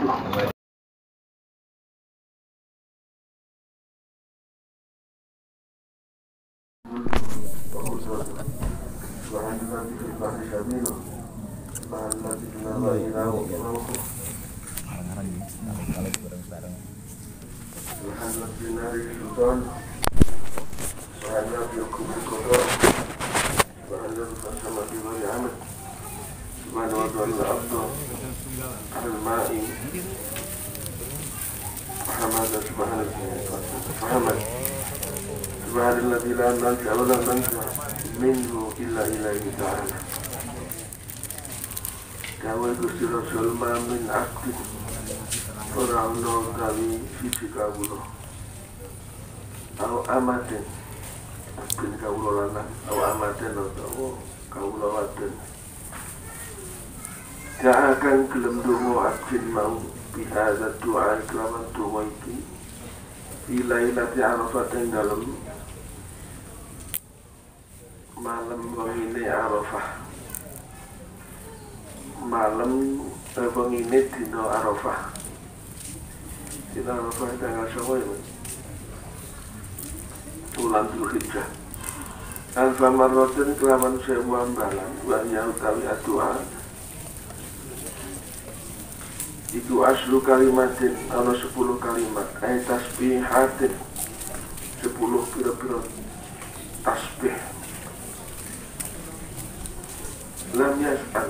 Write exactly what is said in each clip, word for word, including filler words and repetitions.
Subhanalladzi la ilaha illa minhu illa ilaihi ta'ala. Kawai Gusti Rasul mamin aktif ora ono gawe siji kawula. Au amaten aktif kawula lanang, au amaten utawa kawula wadon. Gak akan gelem donga aktif mau bihadza doa kelawan donga iki. Ilailati Arafat yang dalam malam wengine Arafah, malam eh, wengine dino Arafah. Dino Arafah tanggal sapa ya? Bulan Dzulhijjah. Alfa marratin kelawan sewu ambalan wa ya utawi doa. Itu aslu kalimatin ana sepuluh kalimat ayat tasbihatin sepuluh pira-pira tasbih. Lam yas'al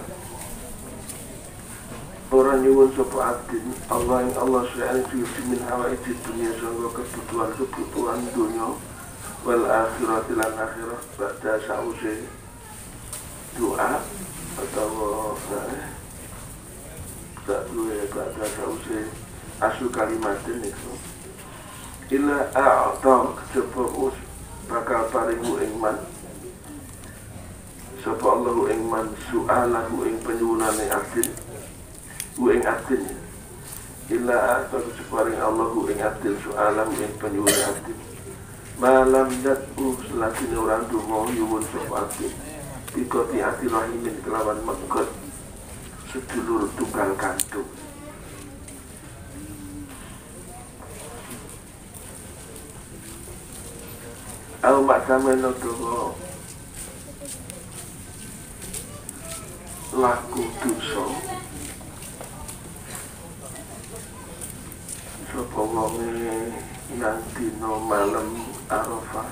orang nyuwun sapa abdin Allah yang Allah subhanahu min hawaiji dunia sangga kebutuhan-kebutuhan dunia wal akhirat lan akhirat ba'da sause doa atau nah, tak dua ba'da sause asu kalimatin itu illa a'ta kejaba bakal paringu ing man sapa Allahu ing man su'alahu ing penyuwunane abdin ku ing abdin illa a'ta keparing Allahu ing abdin su'alahu ing penyuwunane abdin malam datu selagi orang donga yuwun sapa abdin bikoti ati rahimin kelawan mekot sedulur tunggal kantung. Au maksameno donga laku dosa sapa wonge nang dina malam Arafah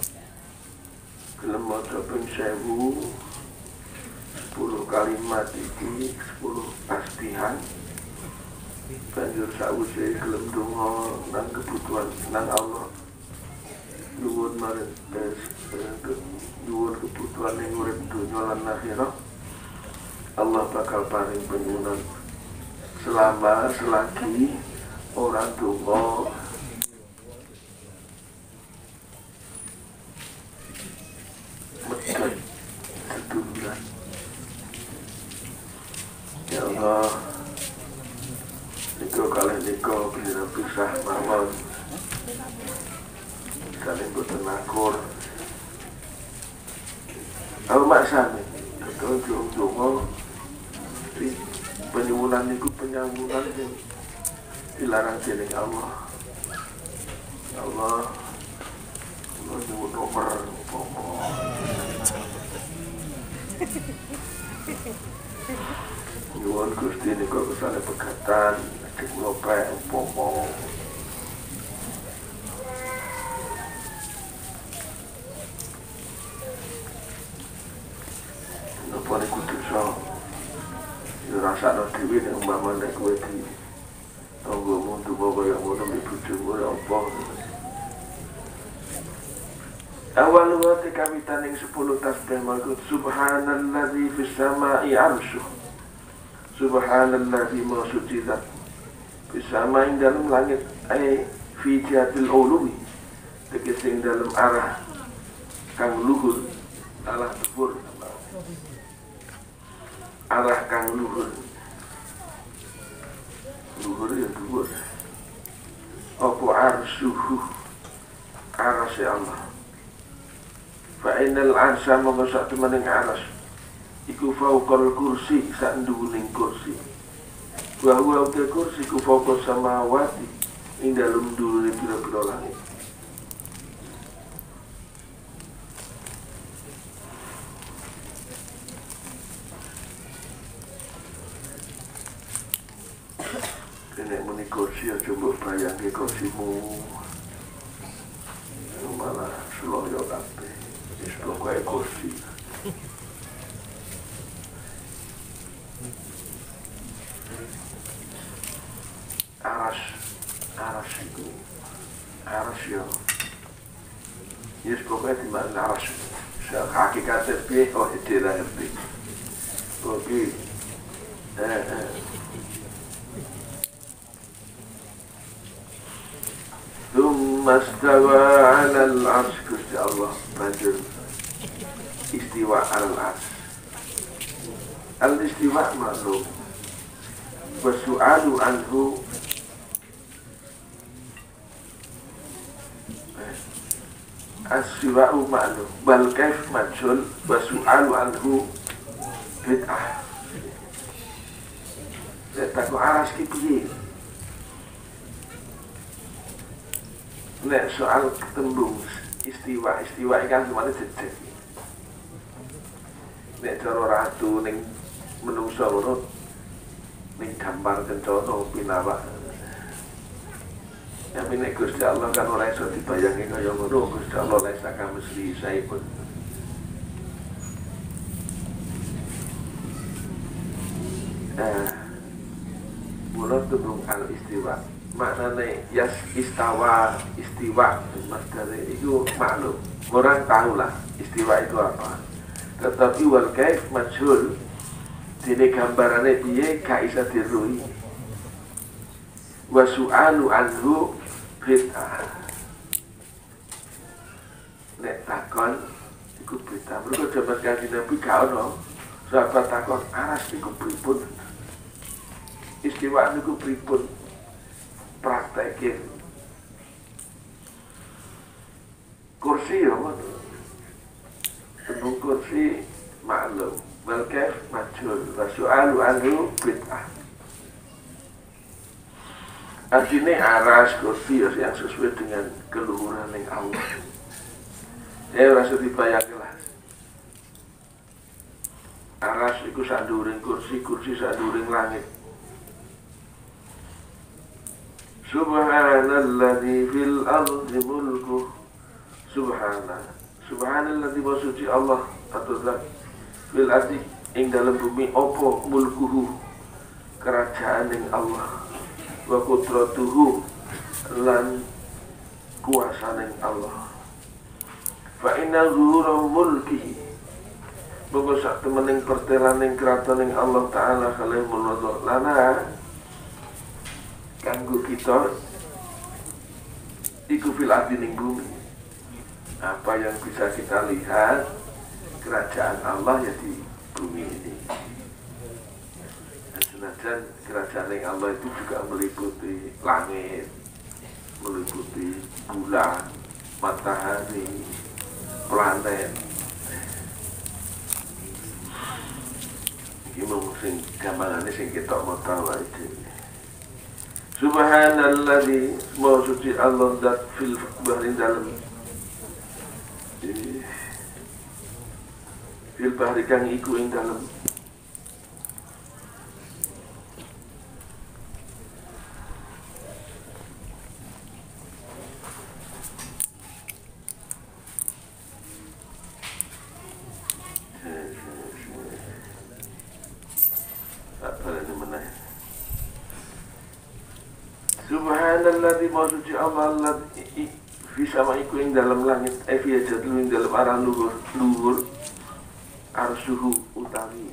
gelem maca ping sewu sepuluh kalimat iki sepuluh tasbihan banjur sawise gelem donga nang kebutuhan nang Allah nyuwun marang nyuwun kebutuhan ing urip dunya lan akhirat Allah bakal paring penyuwunan selama selagi orang donga medhot seduluran. Ya Allah, niku kalih nika bisa pisah mawon saling boten akur. Aku maksane betul donga penyuwunan niku penyambungan sing dilarang dening Allah. Ya Allah, kula nyuwun nomor umpama. Nyuwun Gusti niku kesane pegatan, nek kula pek umpama. Napa niku dosa? Ya rasane dhewe nek umpama nek kowe di tanggomu ndonga kaya ngono mek bojomu ya apa. Awal wati kawitan ing sepuluh tasbih makut subhanalladzi fis samai arsyuh. Subhanalladzi ma suci zat fis samai dalam langit ay fi jihatil ulumi tegese ing dalam arah kang luhur arah dhuwur arah kang luhur luhur ya dhuwur apa arsyuhu arasy Allah. Fa'inal arsha mongko sak temening aras iku fauqal kursi sak nduwuning kursi wa huwa uta kursi ku fawqa samawati ing dalem dhuwure pira-pira langit. Kene muni kursi aja mbok bayangke kursimu malah seloyo kabeh wis pokoke kursi. Aras, aras itu, aras ya, yes pokoknya di mana aras, hakikatnya piye oh itu lah ngerti, oke, eh eh, Tsumma istawa 'alal 'arsy Gusti Allah banjur istiwa 'alal 'arsy. Al-istiwa maklum, wa su'alu anhu as-siwa'u ma'lum bal kaif majhul wa su'alu anhu bid'ah. Nek tak aras ki piye? Nek soal tembung istiwa, istiwa kan cuma jejeg. Nek cara ratu ning menungso ngono ning gambar kencana pinawak. Ya milik Gusti Allah kan ora iso dibayangi kaya ngono. Gusti Allah lek sak mesti saipun. Eh, mula tembung al-istiwa. Maknane yas istawa, istiwa masdare itu maklum. Orang tahulah istiwa itu apa. Tetapi wal kaif majhul. Dene gambarane piye gak isa dirui. Wa su'alu anhu bid'ah. Nek takon iku bid'ah. Mergo jaman Kanjeng Nabi gak ono sahabat takon aras niku pripun. Istiwa niku pripun praktekin. Kursi ya ngono. Tembung kursi maklum. Wal kaif majhul. Wa su'alu anhu bid'ah. Artinya aras kursi yang sesuai dengan keluhuran yang Allah. Ya rasa dibayangkan lah. Aras itu sanduring kursi, kursi sanduring langit. Subhanalladzi fil ardi mulku. Subhanallah. Subhanalladzi maksudnya Allah atau zat fil ardi ing dalam bumi opo mulkuhu kerajaan yang Allah. Wa qudratuhu lan kuasane Allah. Fa inna zuhura mulkihi monggo sak temening pertelaning kratoning Allah taala kalih mulwadha lana kanggo kita iku fil ardi ning bumi. Apa yang bisa kita lihat kerajaan Allah ya di bumi ini. Dan kerajaan yang Allah itu juga meliputi langit, meliputi bulan, matahari, planet. Ini mungkin gambarannya sing kita mau tahu aja. Subhanalladzi mau suci Allah dat fil bahri dalam fil bahri kang iku ing dalam Subhanalladzi maksudnya Allah alladzi fi sama iku ing dalam langit eh fi jadlu ing dalam arah luhur luhur arsuhu utawi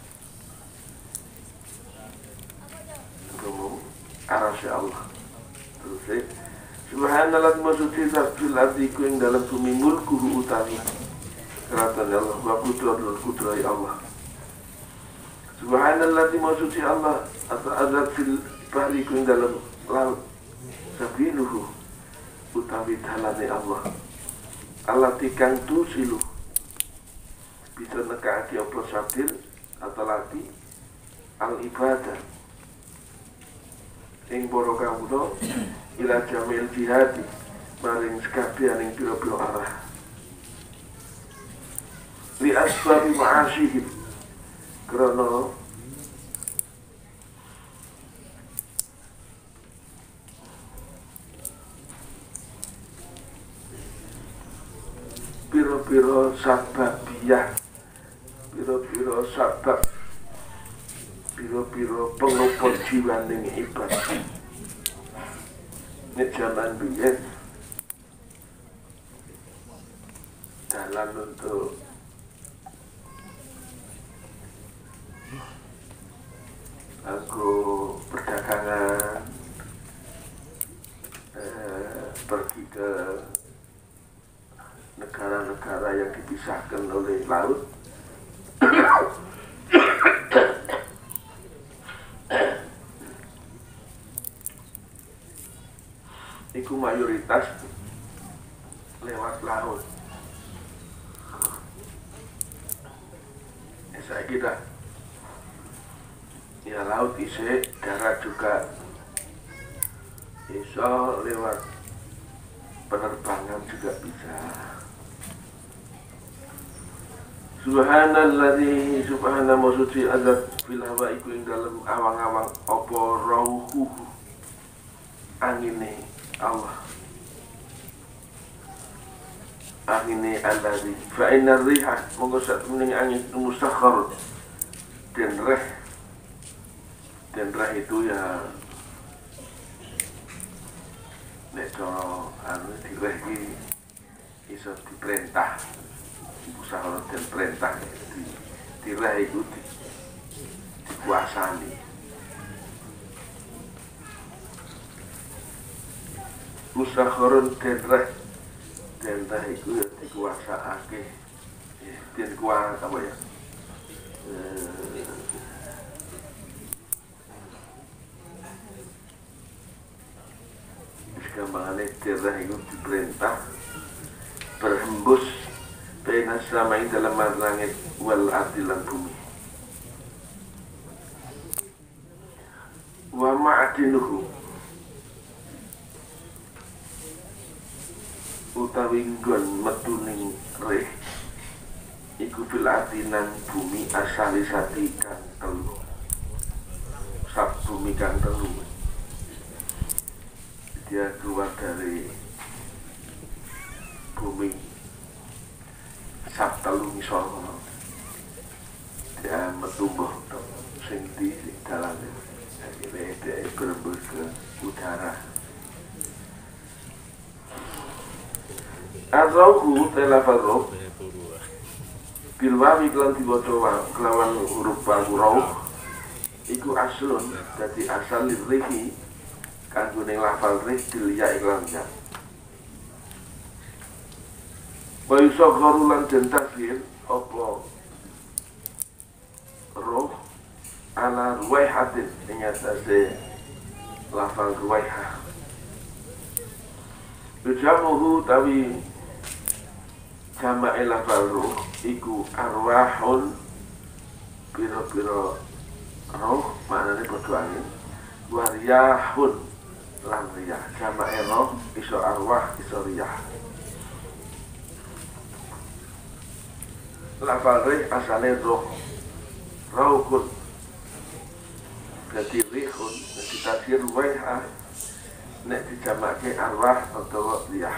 kamu arasy Allah. Terus subhanalladzi maksudnya fil ardi iku ing dalam bumi mulkuhu utawi kerajaan Allah wa qudratul qudrai Allah. Subhanalladzi maksudnya Allah atau azab fil bahri iku ing dalam laut sabiluhu utawi dalane Allah Allah tikang tusilu bisa nekaki apa sabil atau lati al ibadah ing para kawula ila jamil jihad maring sekabianing pira-pira arah li asbabi ma'asyihim karena pira-pira sababiyah, pira-pira sabab, pira-pira pengupon jiwaning ibadah. Ini zaman biyen jalan untuk aku perdagangan, eh, pergi ke negara-negara yang dipisahkan oleh laut. Iku mayoritas lewat laut. Ya, saya kira ya laut isi, darat juga iso, lewat penerbangan juga bisa. Subhanalladzi subhana masuci azab fil hawa iku ing dalam awang-awang apa rauhu angine Allah angine alladzi fa inna riha monggo sak mening angin mustakhar den reh den reh itu ya nek anu direh iki iso diperintah usaha dan perintah di dirah itu di, dikuasani. Musakharun dirah dirah itu ya dikuasake, dan kuasa apa ya? Segampangannya dirah itu diperintah berhembus Baina samai dalam langit wal ardi lan bumi. Wa ma'adinuhu utawi nggon metuning reh iku fil ardi nang bumi asali sati kang telu. Sab bumi kang telu. Dia keluar dari bumi sabtalu ngisor dia metumbuh sing di dalam akhirnya dia berembus ke udara. Ar-rauhu telafar roh bilwawi kelan dibaca kelawan huruf wawu rauh iku aslun dadi asal lirrihi kanggo ning lafal rih dilya iklan ya. Wa yusagharu lan den tasghir apa roh ala ruwaihatin ing atase lafal ruwaihah. Jamuhu tawi jama'i lafal ruh iku arwahun pira-pira roh maknane padha angin wariyahun lan riyah. Jama'i roh iso arwah iso riyah. Lafal rih asalnya roh rauhun jadi rihun jadi tasir ruwaiha nek dijamake arwah atau riyah.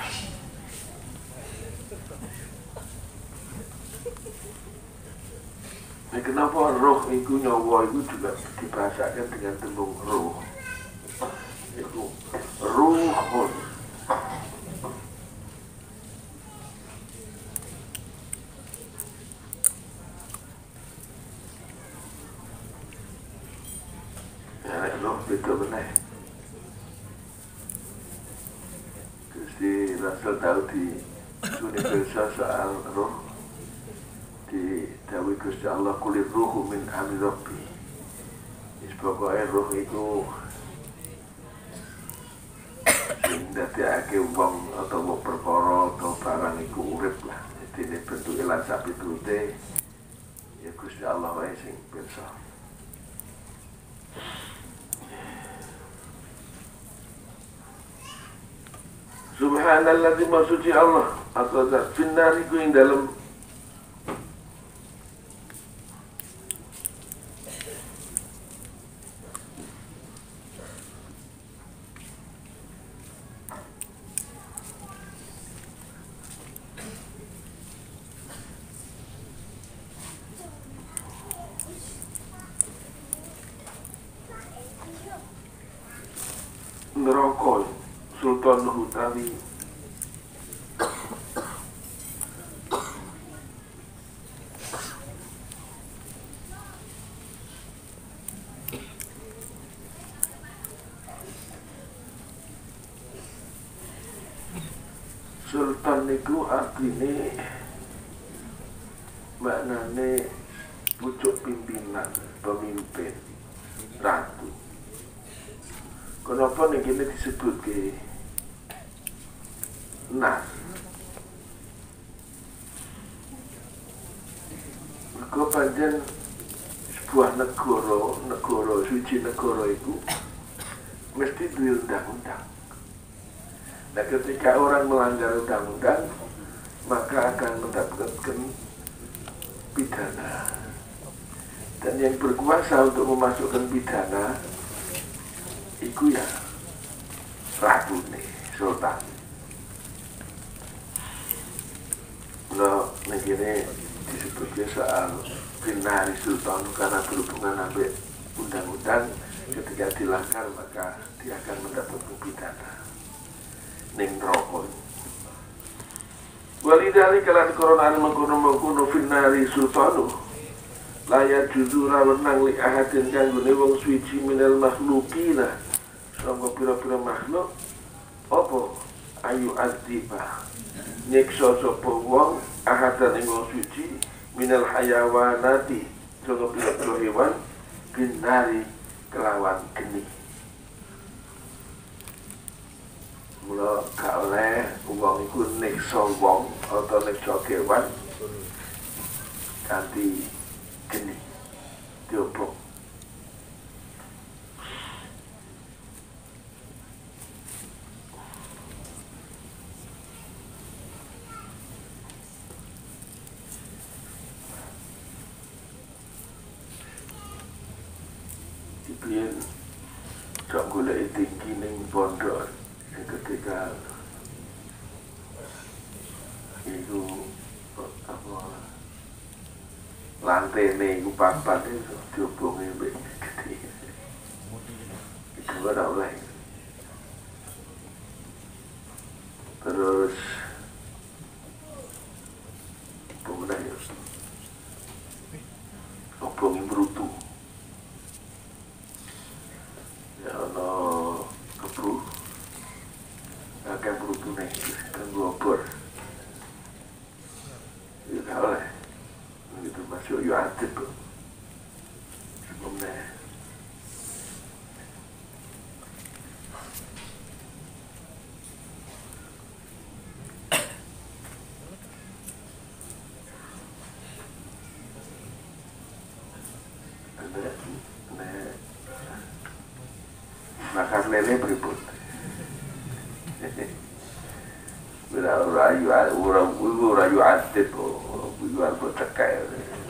Nah, kenapa roh itu nyawa itu juga dibahasakan dengan tembung roh itu ruhun. Betul benar. Gusti Rasul tahu di Universitas soal roh di Dawi Gusti Allah kulir ruhu min amri Rabbi. Pokoknya roh itu sing dadekake wong atau wong perkara atau barang iku urip lah. Jadi ini bentuk lan sapitute ya Gusti Allah wae sing pirsa. Subhanalladzi maksudnya Allah atau zat finnari ku ing dalam neraka Sultan Hutawi Sultan niku artine maknane pucuk pimpinan, pemimpin, ratu. Kenapa nih ini disebut ke nas? Mereka panjang sebuah negara, negara suci negara itu mesti diundang-undang. Nah ketika orang melanggar undang-undang maka akan mendapatkan pidana. Dan yang berkuasa untuk memasukkan pidana iku ya ratu nih, sultan. Nah, begini disebutnya soal binari sultan karena berhubungan sampai undang-undang, ketika dilanggar maka dia akan mendapat pidana. Ning rokok. Walidari kalan koronaan mengkono-mengkono binari sultanu. Layak juzura wenang li ahadin kanggone wong suci minal makhlukina. Sangka pira-pira makhluk apa ayu azibah nyiksa sapa wong ahadan ing wong suci minal hayawanati sangka pira-pira hewan binari kelawan geni. Mula gak oleh wong iku nyiksa wong atau nyiksa kewan kanthi geni diobok. Biyen cok golek tinggi ning pondok ketika itu apa lantene iku papat itu dihubungi mbek gede. Itu ora oleh. Terus kemudian ya obongi brutu. Ya ono kebru agak brutu nih kanggo obor. Ya gak oleh. Itu masuk yo adib. Kemudian makan lele pripun. Bila rayu orang ulu rayu adib jual bercekai.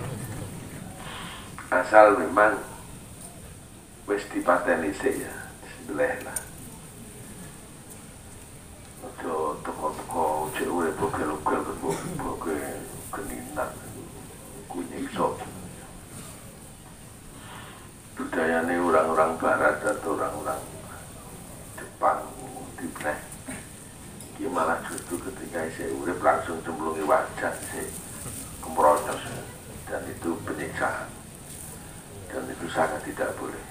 Asal memang wis dipateni sik ya, sebelah lah. Ojo toko-toko cek urip bogel-bogel bogel keninan kunyik sok. Budayane orang-orang barat atau orang-orang Jepang dipleh. Ki malah justru ketika isih urip langsung cemplungi wajan sih kemronyos, dan itu penyiksaan. Dan itu sangat tidak boleh.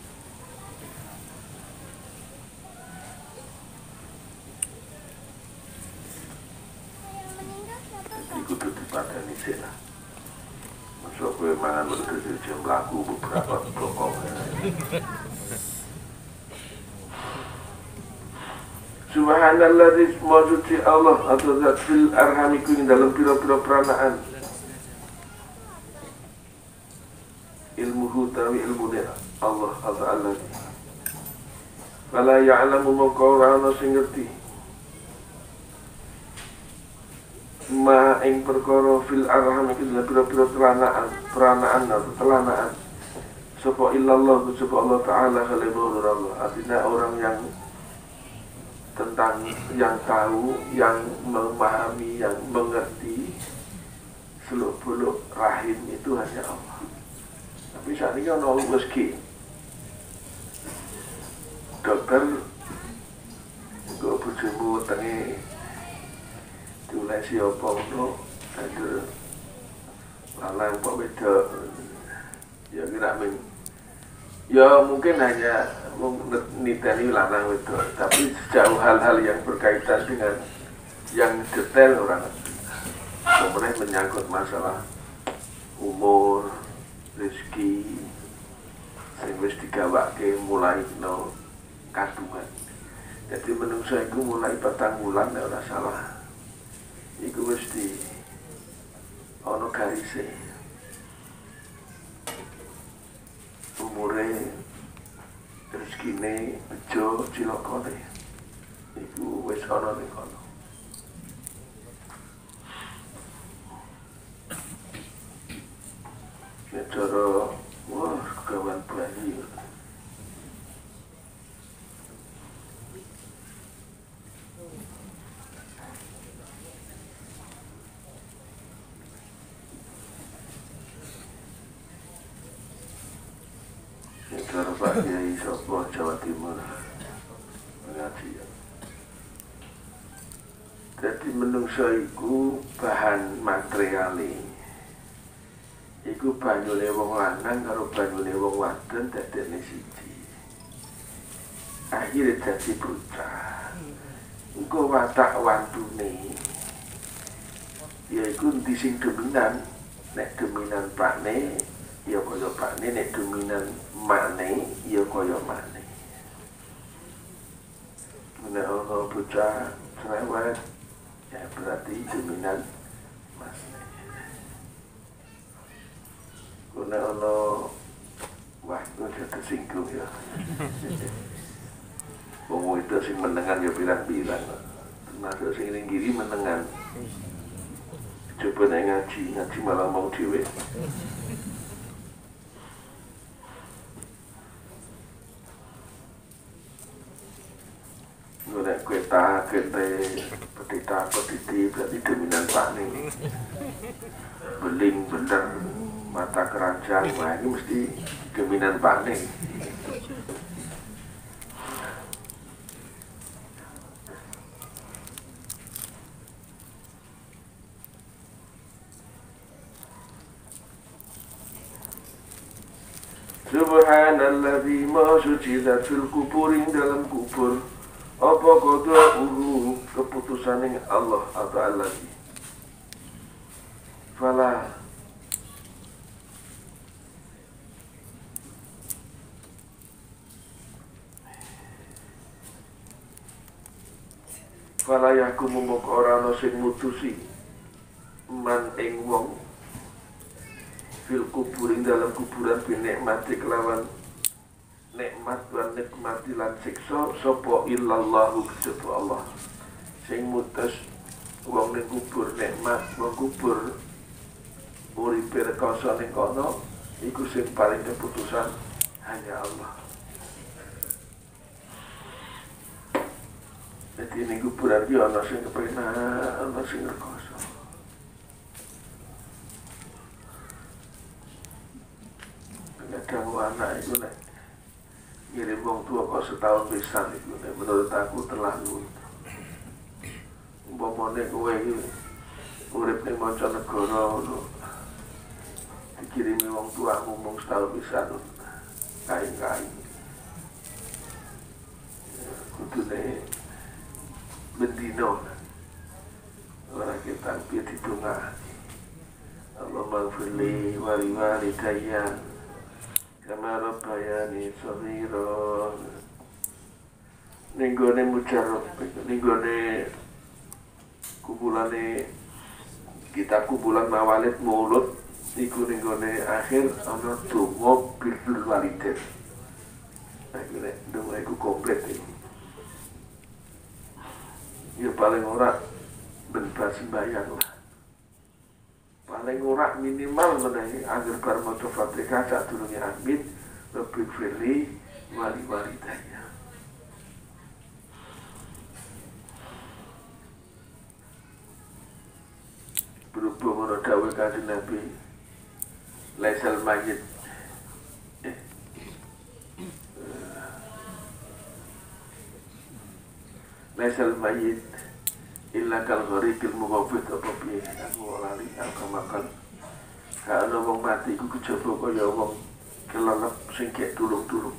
Jadi kudu dipateni sik lah. Masuk kowe mangan wedhus jam laku beberapa blokong. Subhanalladzi maksudnya Allah atau zat fil arhamiku yang dalam pira-pira peranaan. Ilmuhu tawi ilmunya Allah Ta'ala. Fala ya'lamu maka ora ana sing ngerti Fima ing perkara fil arham iki pira-pira telanaan, peranaan atau telanaan. Sapa illallah sapa Allah taala khalifur Allah. Artinya orang yang tentang yang tahu, yang memahami, yang mengerti seluk-beluk rahim itu hanya Allah. Tapi saat ini ono meski dokter kok bojomu wetenge diulesi apa ngono, ada lanang kok wedok. Ya kira men ya mungkin hanya niteni lanang wedok, tapi sejauh hal-hal yang berkaitan dengan yang detail orang kemudian menyangkut masalah umur, rezeki sing wis digawake mulai no kandungan. Jadi menungso iku mulai petang bulan nek ora salah. Iku wis di ana garise. Umure rezekine bejo cilokone. Iku wis ana ning kono. Ya cara wah kawan bayi. Cara Pak Kiai Sopo Jawa Timur mengaji. Jadi menungso iku bahan materiale. Iku banyune wong lanang karo banyune wong wadon dadekne siji. Akhire dadi bocah. Engko watak wantune yaiku ndi sing dominan. Nek dominan pakne ya kaya pakne, nek dominan makne ya kaya makne. Nek ana bocah cerewet ya berarti dominan masne. Nek ana wah kok tersinggung ya. Wong itu sing menengan ya pirang-pirang. Termasuk sing ning kiri menengan. Coba nek ngaji, ngaji malah mau dhewe. Nek kita kete petita petiti berarti dominan pak nih. Beling bener mata keranjang, wah ini mesti dominan pak nih. Subhanalladzi ma suci fil kuburin dalam kubur. Apa qada uru keputusaning Allah atau Allah. Fala Fala yakumu mok ora ana sing mutusi man ing wong fil kuburin dalam kuburan binikmati kelawan nikmat dan nikmati lan siksa sapa illallahu kecuali Allah sing mutus wong ning kubur nikmat wong kubur uripe rekoso ning kono iku sing paling keputusan hanya Allah. Jadi ning kuburan iki ana sing kepenak ana sing rekoso. Kadang anak itu nek ngirim wong tua kok setahun pisan itu, menurut aku terlalu. Umpamane kowe iki urip ning mancanegara ngono. Dikirimi wong tua ngomong setahun pisan. Kain-kain. Kudune bendino. Ora kita piye didongakake. Allah maghfirli wa li walidayya kama rabbayani shaghira. Ning gone mujarab, ning gone kumulane kitab kumpulan mawalid maulud iku ning gone akhir ana donga birrul walidain. Iki nek donga iku komplit iki. Ya paling ora ben sembahyang lah. paling ora minimal menawi angger bar maca Fatihah sadurunge amin lebih firli wali walidayya. Berhubung ana dawuh Kanjeng Nabi laisal mayyit eh, laisal mayyit illa kal gharikil mughafid apa piye aku lali aku makan gak ana wong mati iku kejaba kaya wong kelelep sing gek tulung-tulung.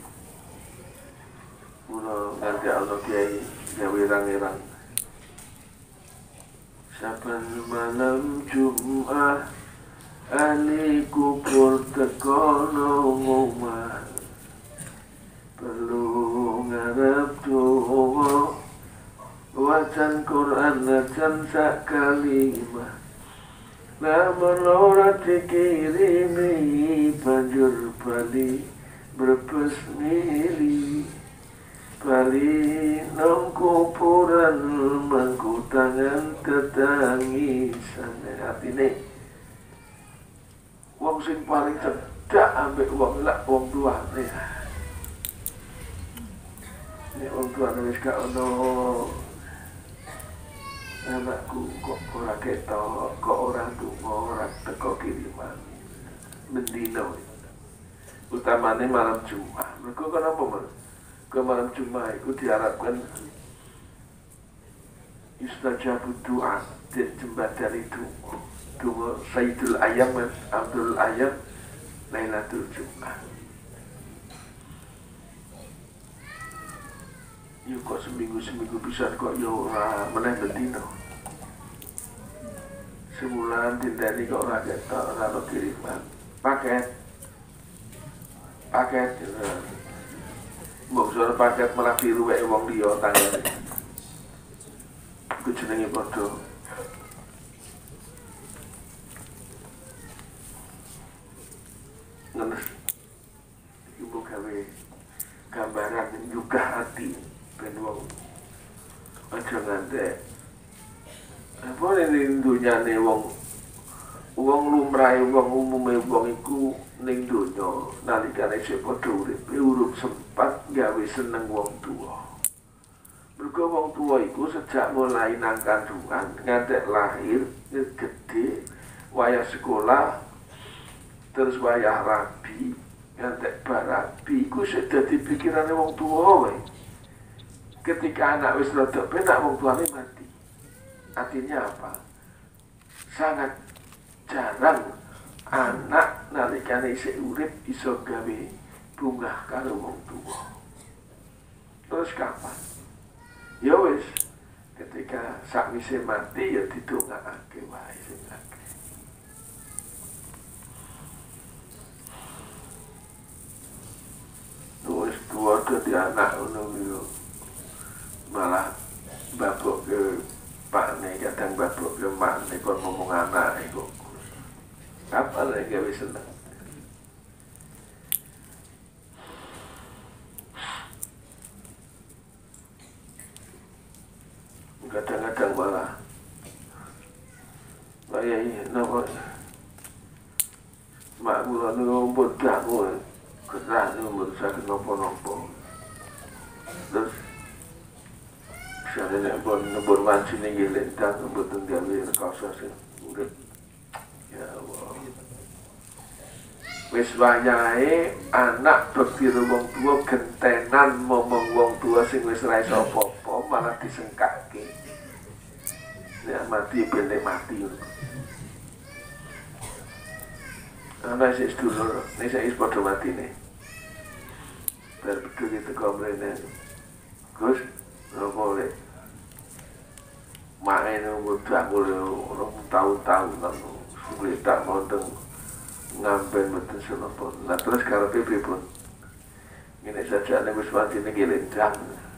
Mula nganti ana kiai gawe rang-erang saben malam Jumat ahli kubur tekono ngomah perlu ngarep doa wacan Quran wacan sak kalimah namun ora dikirimi banjur bali brebes mili bali nang kuburan mangku tangan tetangisan. Artine wong sing paling cedak ambek wong lak wong tuane. Nek wong tuane wis gak ono anakku kok ora ketok, kok ora donga, ora teko kiriman. Mendino. Utamane malam Jumat. Mergo kenapa, Mas? Ke malam Jumat itu diharapkan istajabu doa dan jembatan itu doa Sayyidul Ayam Abdul Ayam Lailatul Jumat. Yuk kok seminggu-seminggu bisa kok ya ora meneh bendino. Sebulan tindani kok ora ketok ora ono kiriman. Paket. Paket. Mbok suara paket malah biru wae wong liya tanggane. Iku jenenge padha. Ngenes. Ibu gawe gambaran juga hati ben wong aja ngantek. Apa ning dunyane wong wong lumrahe wong umume wong iku ning donya nalikane isih padha urip urip sempat gawe seneng wong tuwa. Mergo wong tuwa iku sejak mulai nang kandungan ngantek lahir gede wayah sekolah terus wayah rabi ngantek barabi iku sing dadi pikirane wong tuwa wae. Ketika anak wis rada penak wong tuane mati. Artinya apa? Sangat jarang anak nalikane isih urip iso gawe bungah karo wong tuwa. Terus kapan? Ya wis, ketika sakwise mati ya didongakake wae sing akeh. Wis tuwa dadi anak ngono yo. Malah babok ke pakne kadang babok ke makne kon ngomong anak iku. Apa lagi gawe seneng. Kadang-kadang malah kayak ini, nama mak mula ni ngumpul jamu kerah ni ngumpul sakit nopo-nopo terus misalnya nak buat ngumpul manci ni gilin tak ngumpul tenggali kausa sih urip ya Allah wis wayahe anak bertiru wong tua gentenan momong wong tua sing wis ra iso apa-apa malah disengkake. Ya mati bener mati. Ana sik sedulur, nek sik is padha matine. Bar betul itu komrene. Gus, ora boleh. Main udah mulai orang tahu-tahu nang sulit tak mau deng ngamben betul senapa. Nah terus karepe pripun? Ngene saja nek wis matine gelendang.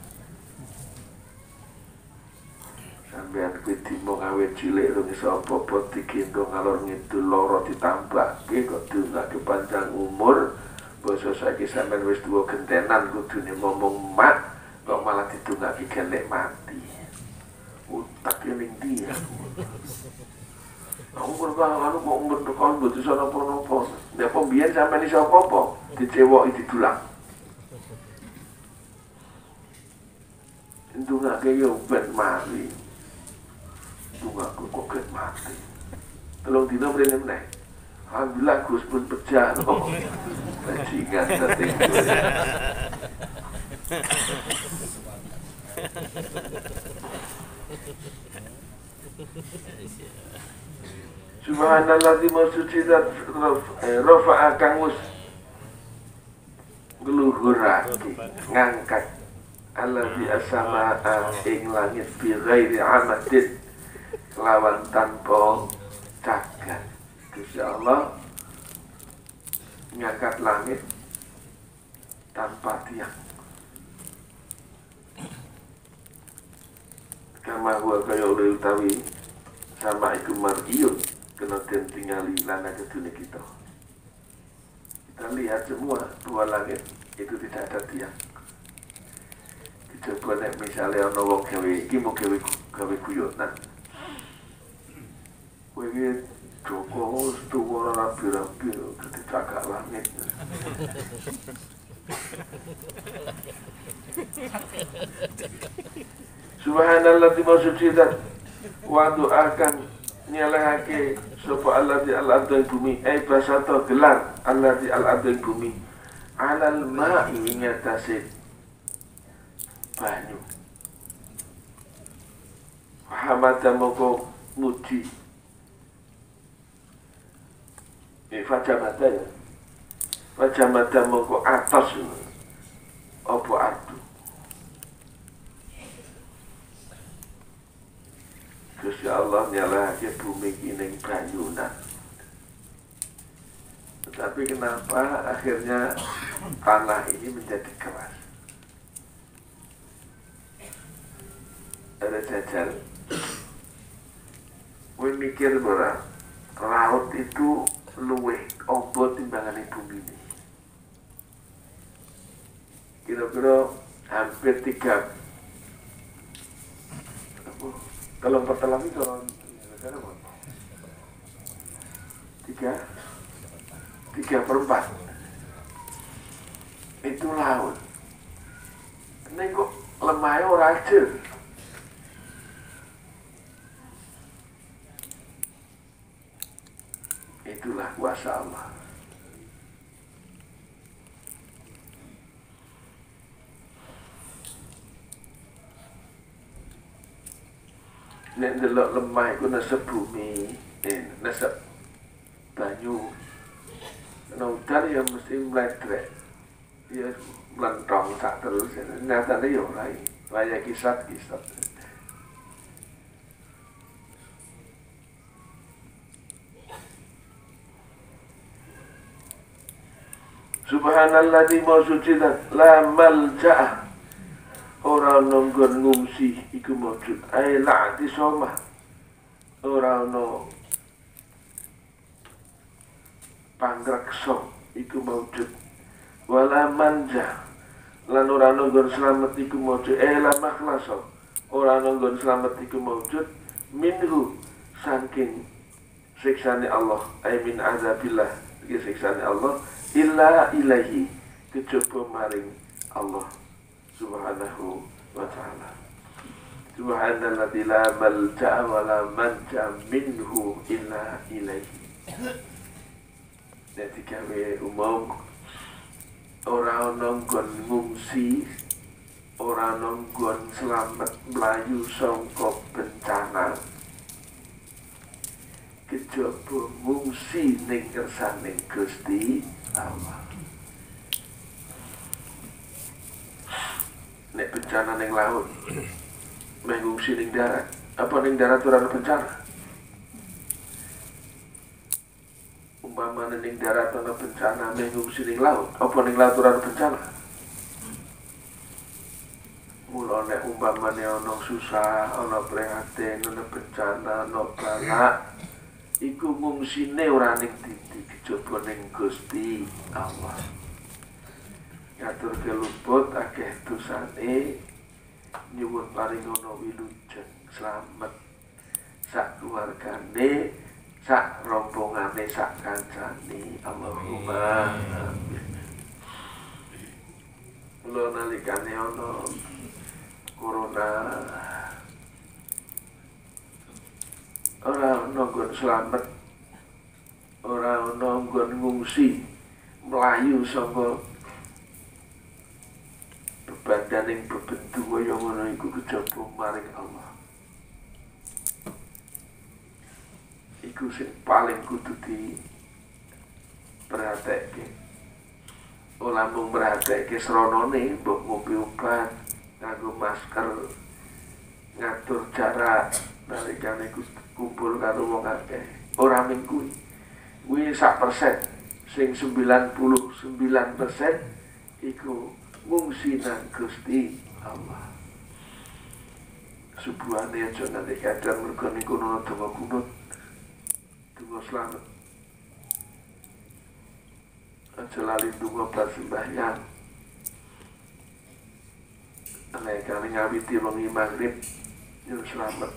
Sampeyan kuwi mau gawe cilik rung iso apa-apa digendong ngalor ngidul lara ditambahke kok dungake panjang umur. Basa saiki sampeyan wis tuwa gentenan kudune ngomong mak kok malah didungake gelek mati. Utak ning ndi ya? Umur kah anu kok umur tekan mboten iso napa-napa. Nek apa biyen sampeyan iso apa-apa, dicewoki didulang. Ndongake yo ben mati. Ndongaku kok ben mati. Telung dina mrene meneh. Alhamdulillah Gus pun pecah. Oh. Bajingan dadi. Subhanallah di suci zat rafa'a kang wis ngluhurake ngangkat alladzi as-samaa ing langit bi ghairi amadin lawan tanpa cagat. Gusti Allah ngangkat langit tanpa tiang. Kama huwa kaya oleh utawi sama iku mar'iyun kena den tingali lana kedune kita. Kita lihat semua dua langit itu tidak ada tiang. Dicoba nek misalnya ana wong gawe iki mau gawe gawe guyonan. Kowe iki Joko tuwa rapi-rapi dadi cagak langit. Subhanallah di suci zat wa doakan nyalahake sapa Allah di al-ardh bumi eh basata gelar Allah di al-ardh bumi alal ma'i ngatasi banyu hamada moko muji eh fajamata ya fajamata moko atas apa ardu Gusti Allah nyalahake bumi ini banyunan. Tetapi kenapa akhirnya tanah ini menjadi keras? Ada jajal. Kowe mikir ora, laut itu luwih obo timbangane bumi ini. Kira-kira hampir tiga kalau pertelan itu orang tiga tiga perempat itu laut. Ini kok lemahnya orang aja. Itulah kuasa Allah. Nek delok lemah iku nasab bumi, eh nasab banyu. Nek udan ya mesti mledrek. Ya melentong sak terus. Nyatane ya ora. Kaya kisat-kisat. Subhanalladzi ma suci la malja'a ora nonggon ngungsi iku mujud ae la'ati somah ora ono pangreksa iku mujud wala manja lan ora nonggon slamet iku mujud ae la makhlasa ora nonggon slamet iku mujud minhu saking siksane Allah ae min azabillah iki siksane Allah illa ilahi kejaba maring Allah subhanahu wa ta'ala. Subhanalladzi la malja'a wa la manja minhu illa ilaihi. Dadi gawe umum ora ana nggon ngungsi, ora ana nggon slamet mlayu saka bencana. Kejaba ngungsi ning kersaning Gusti Allah. Nek bencana ning laut, mengungsi ning darat. Apa ning darat ora ana bencana? Umpama ning darat ana bencana, mengungsi ning laut. Apa ning laut ora ana bencana? Mula nek umpamane ana susah, ana prihatin, ana bencana, ana balak, iku ngungsine ora ning ndi, kejaba ning Gusti Allah. Ngatur keluput akeh dosane nyuwun paring ana wilujeng slamet sak keluargane sak rombongane sak kancane. Allahumma amin. Mula nalikane ana corona ora ana nggon slamet, ora ana nggon ngungsi mlayu saka bebadaning bebendu kaya ngono iku kejaba maring Allah. Iku sing paling kudu diperhatekake. Ora mung perhatekake sranane, mbok ngombe obat, nganggo masker, ngatur jarak nalikane kumpul karo wong akeh. Ora mung kuwi. Kuwi sak persen, sing sembilan puluh sembilan persen iku ngungsi nang Gusti Allah. Subuhane aja nanti kadang mergo niku ana donga kunut. Donga slamet. Aja lali donga pas sembahyang. Nek kali ngawiti wengi magrib yo slamet.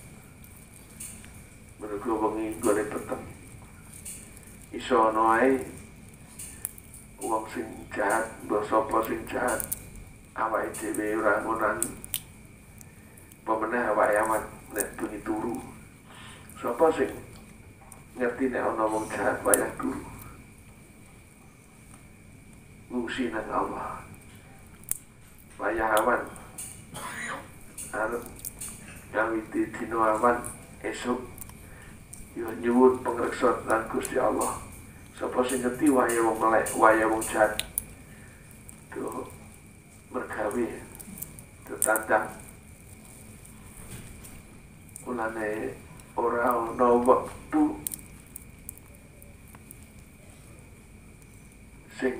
Mergo wengi golek peteng. Iso ana ae wong sing jahat, mbok sapa sing jahat awake dhewe ora ngonani. Pemeneh awake awan nek bengi turu. Sapa sing ngerti nek ana wong jahat wayah turu. Ngungsi nang Allah. Wayah awan arep ngawiti dina awan esuk yo nyuwun pangreksa nang Gusti Allah. Sapa sing ngerti waya wong melek, waya wong jahat tuh mergawe tetandang mulane ora ana wektu sing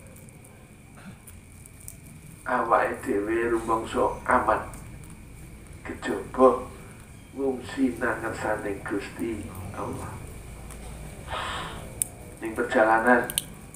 awake dhewe rumangsa aman kejaba ngungsi nang ngersane Gusti Allah. Ning perjalanan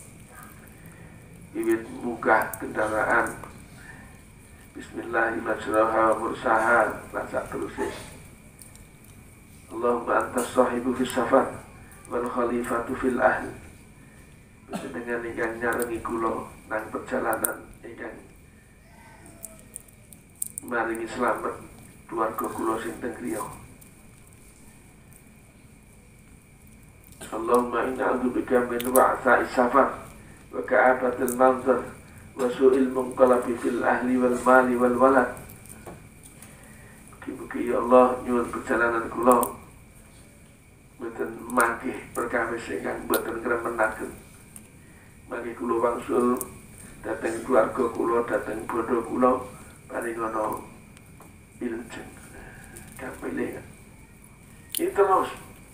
wiwit buka kendaraan bismillahirrahmanirrahim mursaha lan saterusé. Allahumma antas sahibu fis safar wal khalifatu fil ahl. Dengan ingkang nyarengi kula nang perjalanan ingkang maringi slamet keluarga kula sing teng griya. Allahumma inna a'udzubika min wa'sa'i safar wa ka'abatil manzar wa su'il munqalabi fil ahli wal mali wal walad. Mugi-mugi ya Allah nyuwun perjalanan kula mboten mangke perkawis ingkang mboten ngremenaken. Mangke kula wangsul dhateng keluarga kula, dhateng bodho kula paring ana ilujeng kapile. Iki terus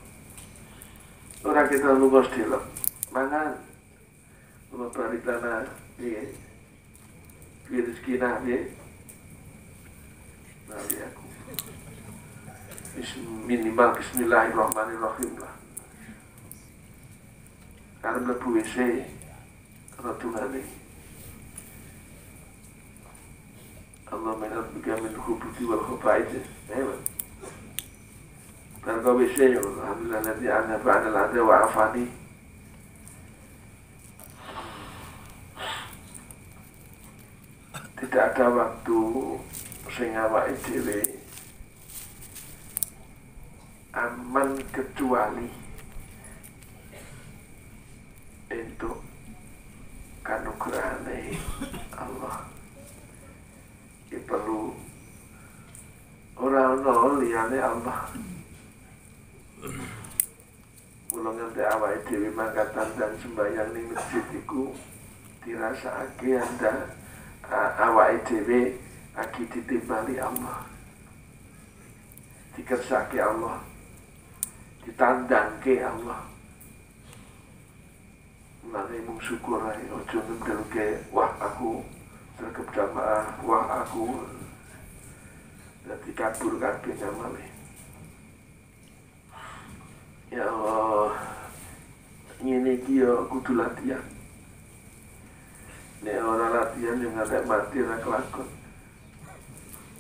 orang kita lungos dilek mangan memberi tanah ya virus kina ya nanti aku minimal bismillahirrahmanirrahim lah karena mlebu W C rotungane Allah menambahkan min hubuti wal khabaith ya Karena W C, alhamdulillah nanti anda ba'adal ada wa'afani. Tidak ada waktu sing awake dhewe aman kecuali untuk kanugerahane Allah. Ini perlu orang-orang liyane Allah. Mula nganti awake dhewe mangkatan dan sembahyang ning masjid iku dirasakake anda awake dhewe lagi ditimbali Allah, dikersake Allah, ditandangke Allah. Mulane mung syukur ae aja ngendelke wah aku sergap jamaah, wah aku dadi kabur kabeh ngamale. Ya Allah, ini dia kudu latihan. Nek ora latihan yang ngantek mati ra kelakon.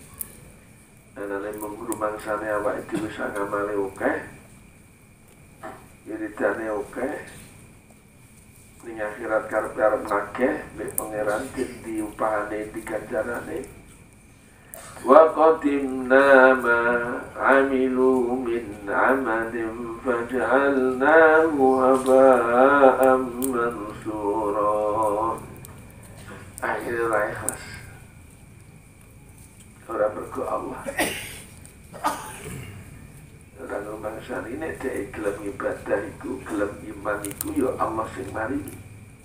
Ana nek mung rumangsane awake dhewe sak ngamale akeh. wiridane oke ning akhirat karep-karep nakeh mek pangeran di upahane di ganjarane wa qatimna ma amilu min amalin faj'alnahu haba'an mansura. Akhirnya ora ikhlas ora mergo Allah ora ngomongsan ini dek gelem ibadah iku gelem iman iku ya Allah sing maringi.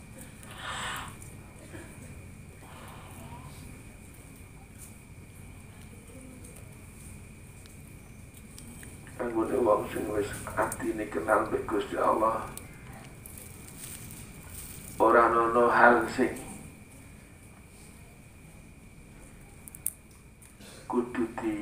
Anggone wong sing wis atine kenal mek Gusti Allah ora ono hal sing kudu di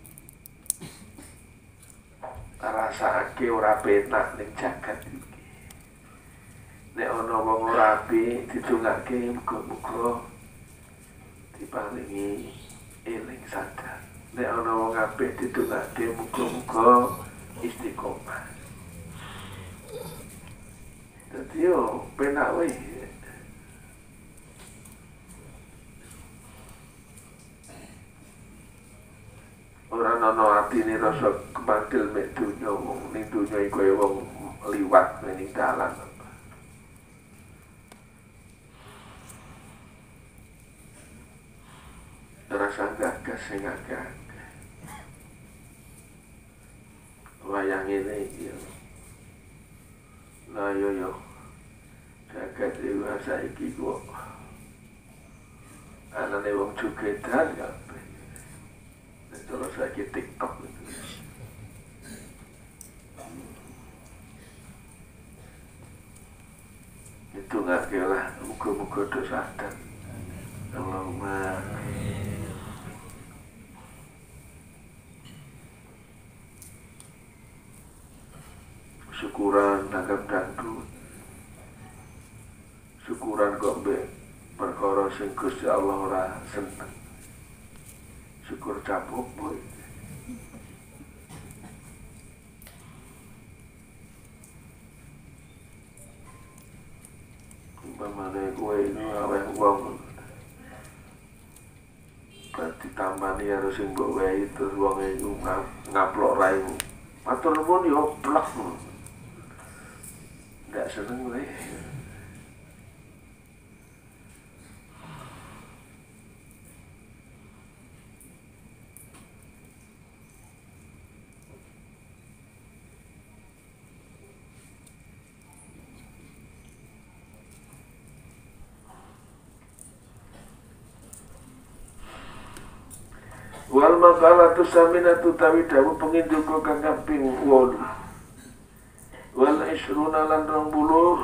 rasake ora penak ning jagat iki. Nek ana wong ora apik didongake muga-muga diparingi eling sadar. Nek ana wong apik didongake muga-muga istiqomah. Dadi yo penak wae. Ora ana atine rasa kemantil mek dunya wong ning dunya iku kaya wong liwat ning dalan. Rasa gagas sing akeh. Wayang ini iki. Lah yo yo. Jagat iki saiki kok anane wong jogedan kabeh. Terus lagi TikTok gitu. Itu nggak kira muka-muka dosa dan Allahumma syukuran nanggap dangdut syukuran kok be perkara sing Gusti Allah ora seneng syukur capuk boy. Umpamane kowe itu aweh wong berarti tambani harus sing mbok wehi terus wong iku ngaplok raimu. Matur nuwun yo plek. Ndak seneng kowe. Wal maqalatu saminatu tawi dawu penginduka kang kaping wolu. Wal isruna lan rong puluh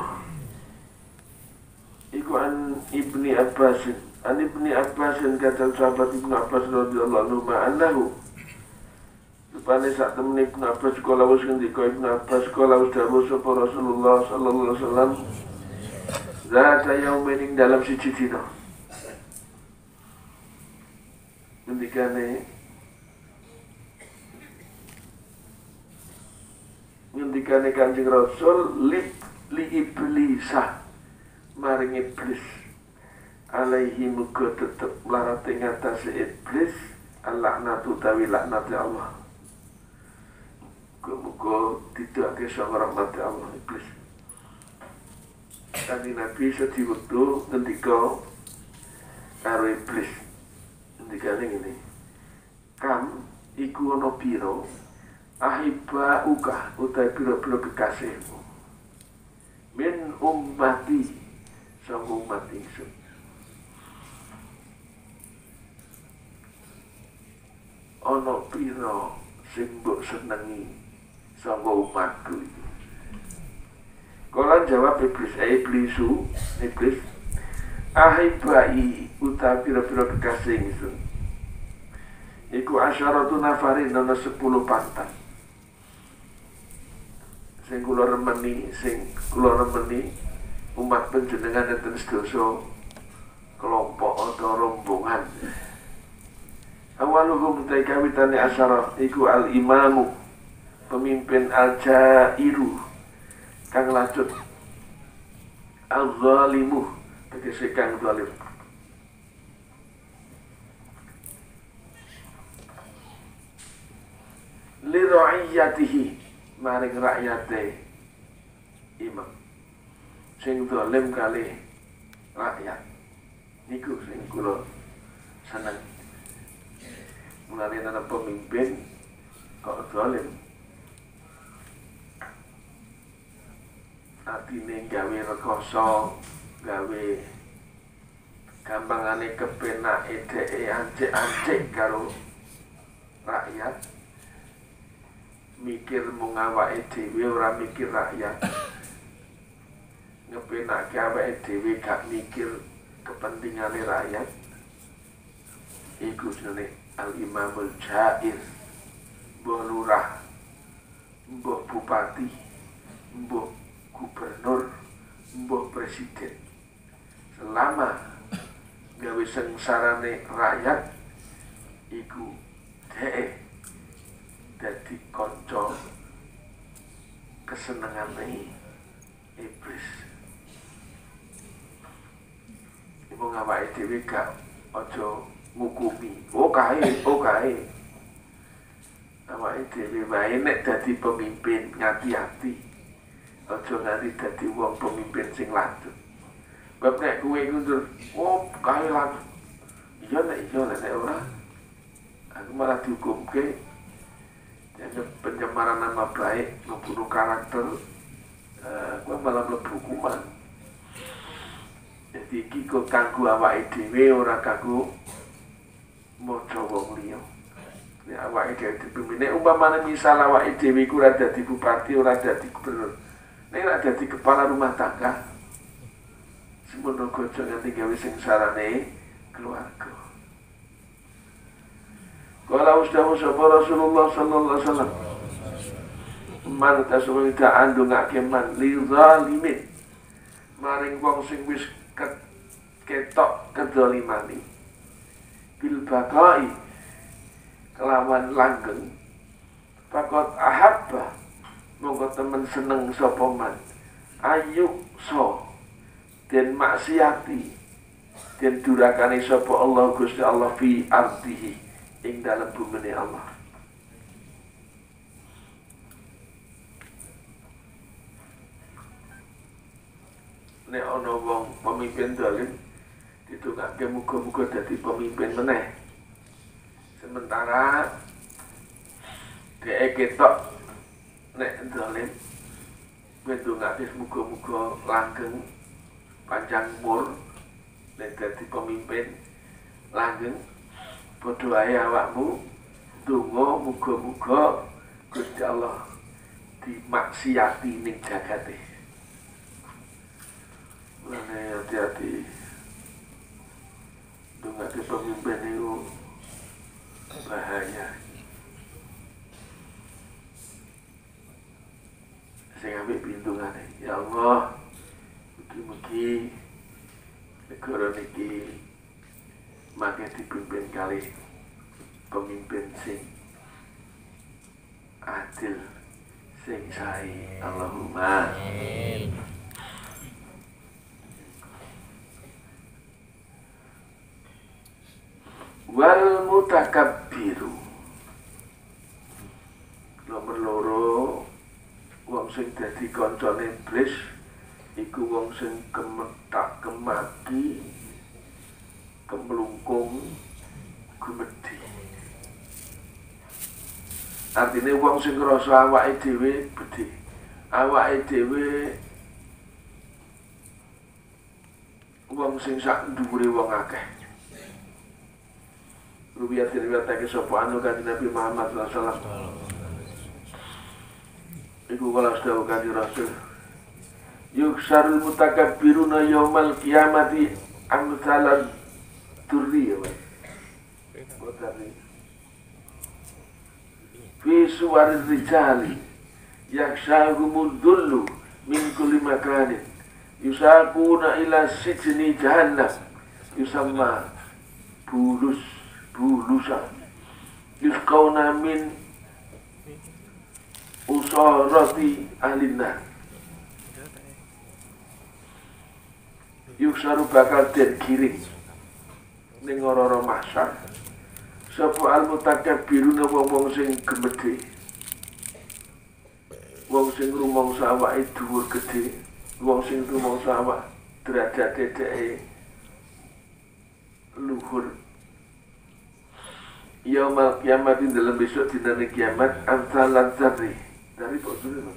iku an Ibni Abbas. An Ibni Abbas kata sahabat Ibnu Abbas radhiyallahu anhu ma'anahu. Rupane sak temene Ibnu Abbas kala wis ngendika Ibnu Abbas kala wis dawuh sapa Rasulullah sallallahu alaihi wasallam. Zata yaumin dalam siji dina. Ngendikane ngendikane Kanjeng Rasul li li iblisah maring iblis alaihi muga tetep melarat ing atase iblis laknatu tawi laknat Allah. Muga didake sanga rahmat Allah iblis. Kanjeng Nabi sedhi wektu ngendika karo iblis ngendikane ngene. Kam iku ana pira ahibba uka utai pira-pira kekasihmu min ummati sanga umat ingsun. Ana pira sing mbok senengi sanga umatku iki. Kala jawab iblis, eh iblisu, iblis ahibbai utai pira-pira kekasih ingsun. Iku asyaratu nafarin ana sepuluh pantan. Sing kula remeni, sing kula remeni umat panjenengan enten sedasa kelompok atau rombongan. Awaluhum taikawitane asyara iku al-imamu pemimpin al-jairu kang lacut al-zalimu tegese kang zalim li ra'iyatihi maring rakyate imam sing zalim kali rakyat niku sing kula seneng mulane ana pemimpin kok zalim artine gawe rekoso gawe gampangane kepenake dheke ancik-ancik karo rakyat mikir mung awake dhewe ora mikir rakyat ngepenake awake dhewe gak mikir kepentingane rakyat iku jenenge al-imamul jair mbok lurah mbok bupati mbok gubernur mbok presiden selama gawe sengsarane rakyat iku dhek dadi kanca kesenengane iblis ibu ngawake dhewe gak aja ngukumi oh kae oh kae awake dhewe wae nek dadi pemimpin ngati-ati aja nganti dadi wong pemimpin sing lanjut bab nek kowe iku oh kae lanjut iya nek iya nek ora aku malah dihukumke jadi pencemaran nama baik membunuh karakter uh, gue malah mlebu hukuman jadi iki kok kanggo awake dhewe ora kanggo maca wong liya nek awake dhewe dipimpin nek umpamane misal awake dhewe iku ora dadi bupati ora dadi gubernur nek ora dadi kepala rumah tangga semono aja nganti gawe sengsarane keluarga. Kalau ustahu sapa Rasulullah sallallahu alaihi wasallam man tasawita andu ngake man li zalimin maring wong sing wis ketok kedzalimane bil baqai kelawan langgeng pakot ahabba monggo temen seneng sapa man ayu so den maksiati den durakane sapa Allah Gusti Allah fi ardihi ing dalam bumi Allah. Nek ana wong pemimpin zalim ditungake muga-muga dadi pemimpin meneh. Sementara dhek ketok nek zalim ditungake muga-muga langgeng panjang umur nek dadi pemimpin langgeng padha ae awakmu donga muga-muga Gusti Allah dimaksiati ning jagate. Mulane hati-hati dongake pemimpin itu bahaya. Sing ambek pintungane, ya Allah, mugi-mugi negara niki maka dipimpin kali pemimpin sing adil sing sae Allahumma amin. Wal mutakabbiru nomor loro wong sing dadi kancane iblis iku wong sing kemetak kemaki kemlungkung gumedhi. Artine wong sing ngrasa awake dhewe bedhe. Awake dhewe wong sing sak dhuwure wong akeh. Rubiat riwayatake sapa anu kanjeng Nabi Muhammad sallallahu alaihi wasallam. Iku kala dawuh kanjeng Rasul. Yuksarul mutakabbiruna yaumal qiyamati amsalan turri ya Pak. Fi suwarir rijali yakshahumul dhullu min kulli makanin yusaquna ila sijni jahannam yusamma bulus bulusa yusqauna min usarati ahlinnar yuksaru bakal den giring ning ora-ora mahsyar sapa al mutakabbiruna wong-wong sing gemedhe wong sing rumangsa awake dhuwur gedhe wong sing rumangsa awak derajate dheke luhur yaumul kiamat dalam besok dinane kiamat amsalan zarri dari bosune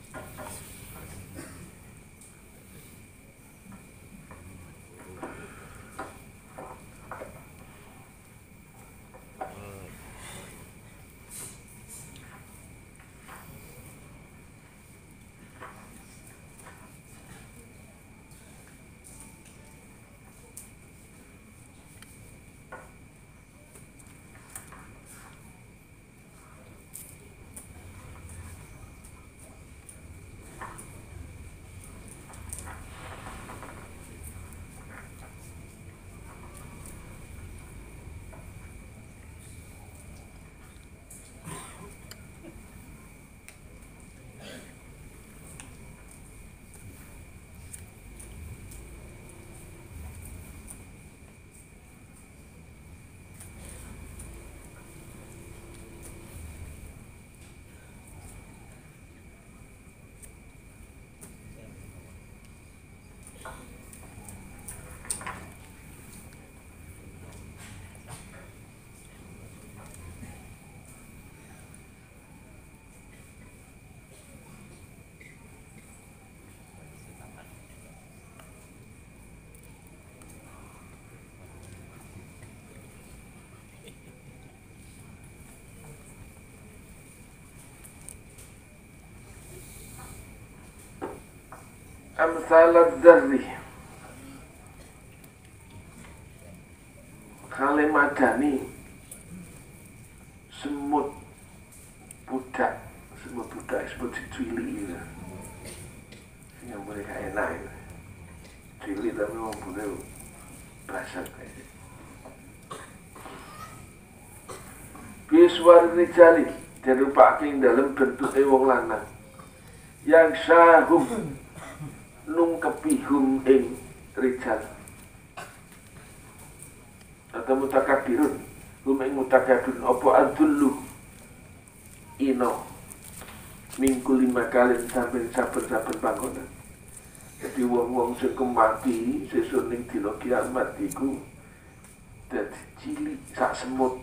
amsalat zarri kale madani semut budak semut budak semut cili gitu yang mereka enak itu cili tapi orang budak basah kayak biswar rijali dirupake dalam bentuk wong lanang yang syahum nungkepi hum ing rijal atau mutakabirun hum ing mutakabirun apa adullu ino minggu lima kali sampai saben-saben panggonan jadi wong-wong sing mati sesuk ning dina kiamat iku dadi cilik sak semut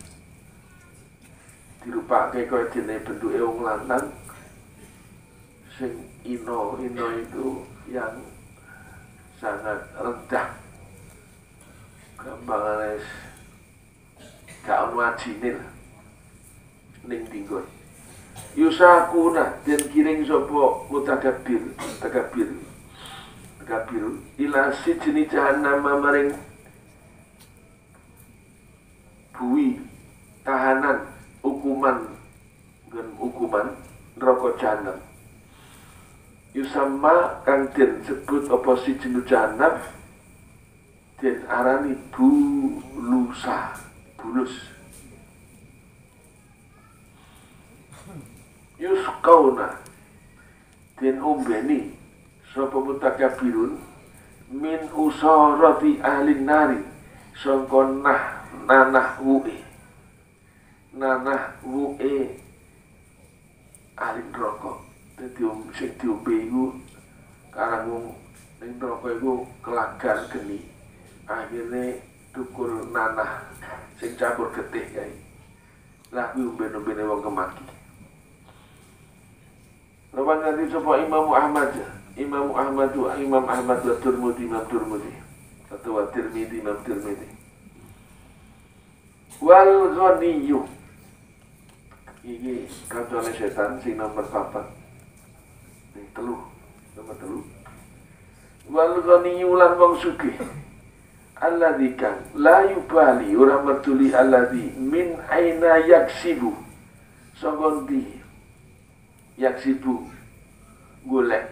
dirupake kaya dene bentuke wong lanang sing ino ino itu yang sangat rendah gampangan es gak ono ajine ning dinggon yusakuna den kiring sapa mutakabbir mutakabbir mutakabbir ila sijni jahannam maring bui tahanan hukuman dan hukuman neraka jahanam yusamma kang den sebut apa sijnu jahanam den arani bulusa bulus yuskauna den ombeni sapa mutakabirun min usarati ahli nari sangka nah nanah wu'e nanah wu'e ahli neraka dadi sing diombe iku karang wong ning neraka iku kelagar geni akhirnya tukur nanah sing campur getih kae lah kuwi umben-umbene wong kemaki. Lawan nanti sapa Imam Ahmad Imam Ahmad Imam Ahmad wa Tirmidzi Imam Tirmidzi atau wa Tirmidzi Imam Tirmidzi wal ghaniyu iki kancane setan sing nomor papat ning telu nomor telu wal ghaniyu lan wong sugih alladzi kan la yubali ora meduli alladzi min aina yaksibu sanggon di yaksibu golek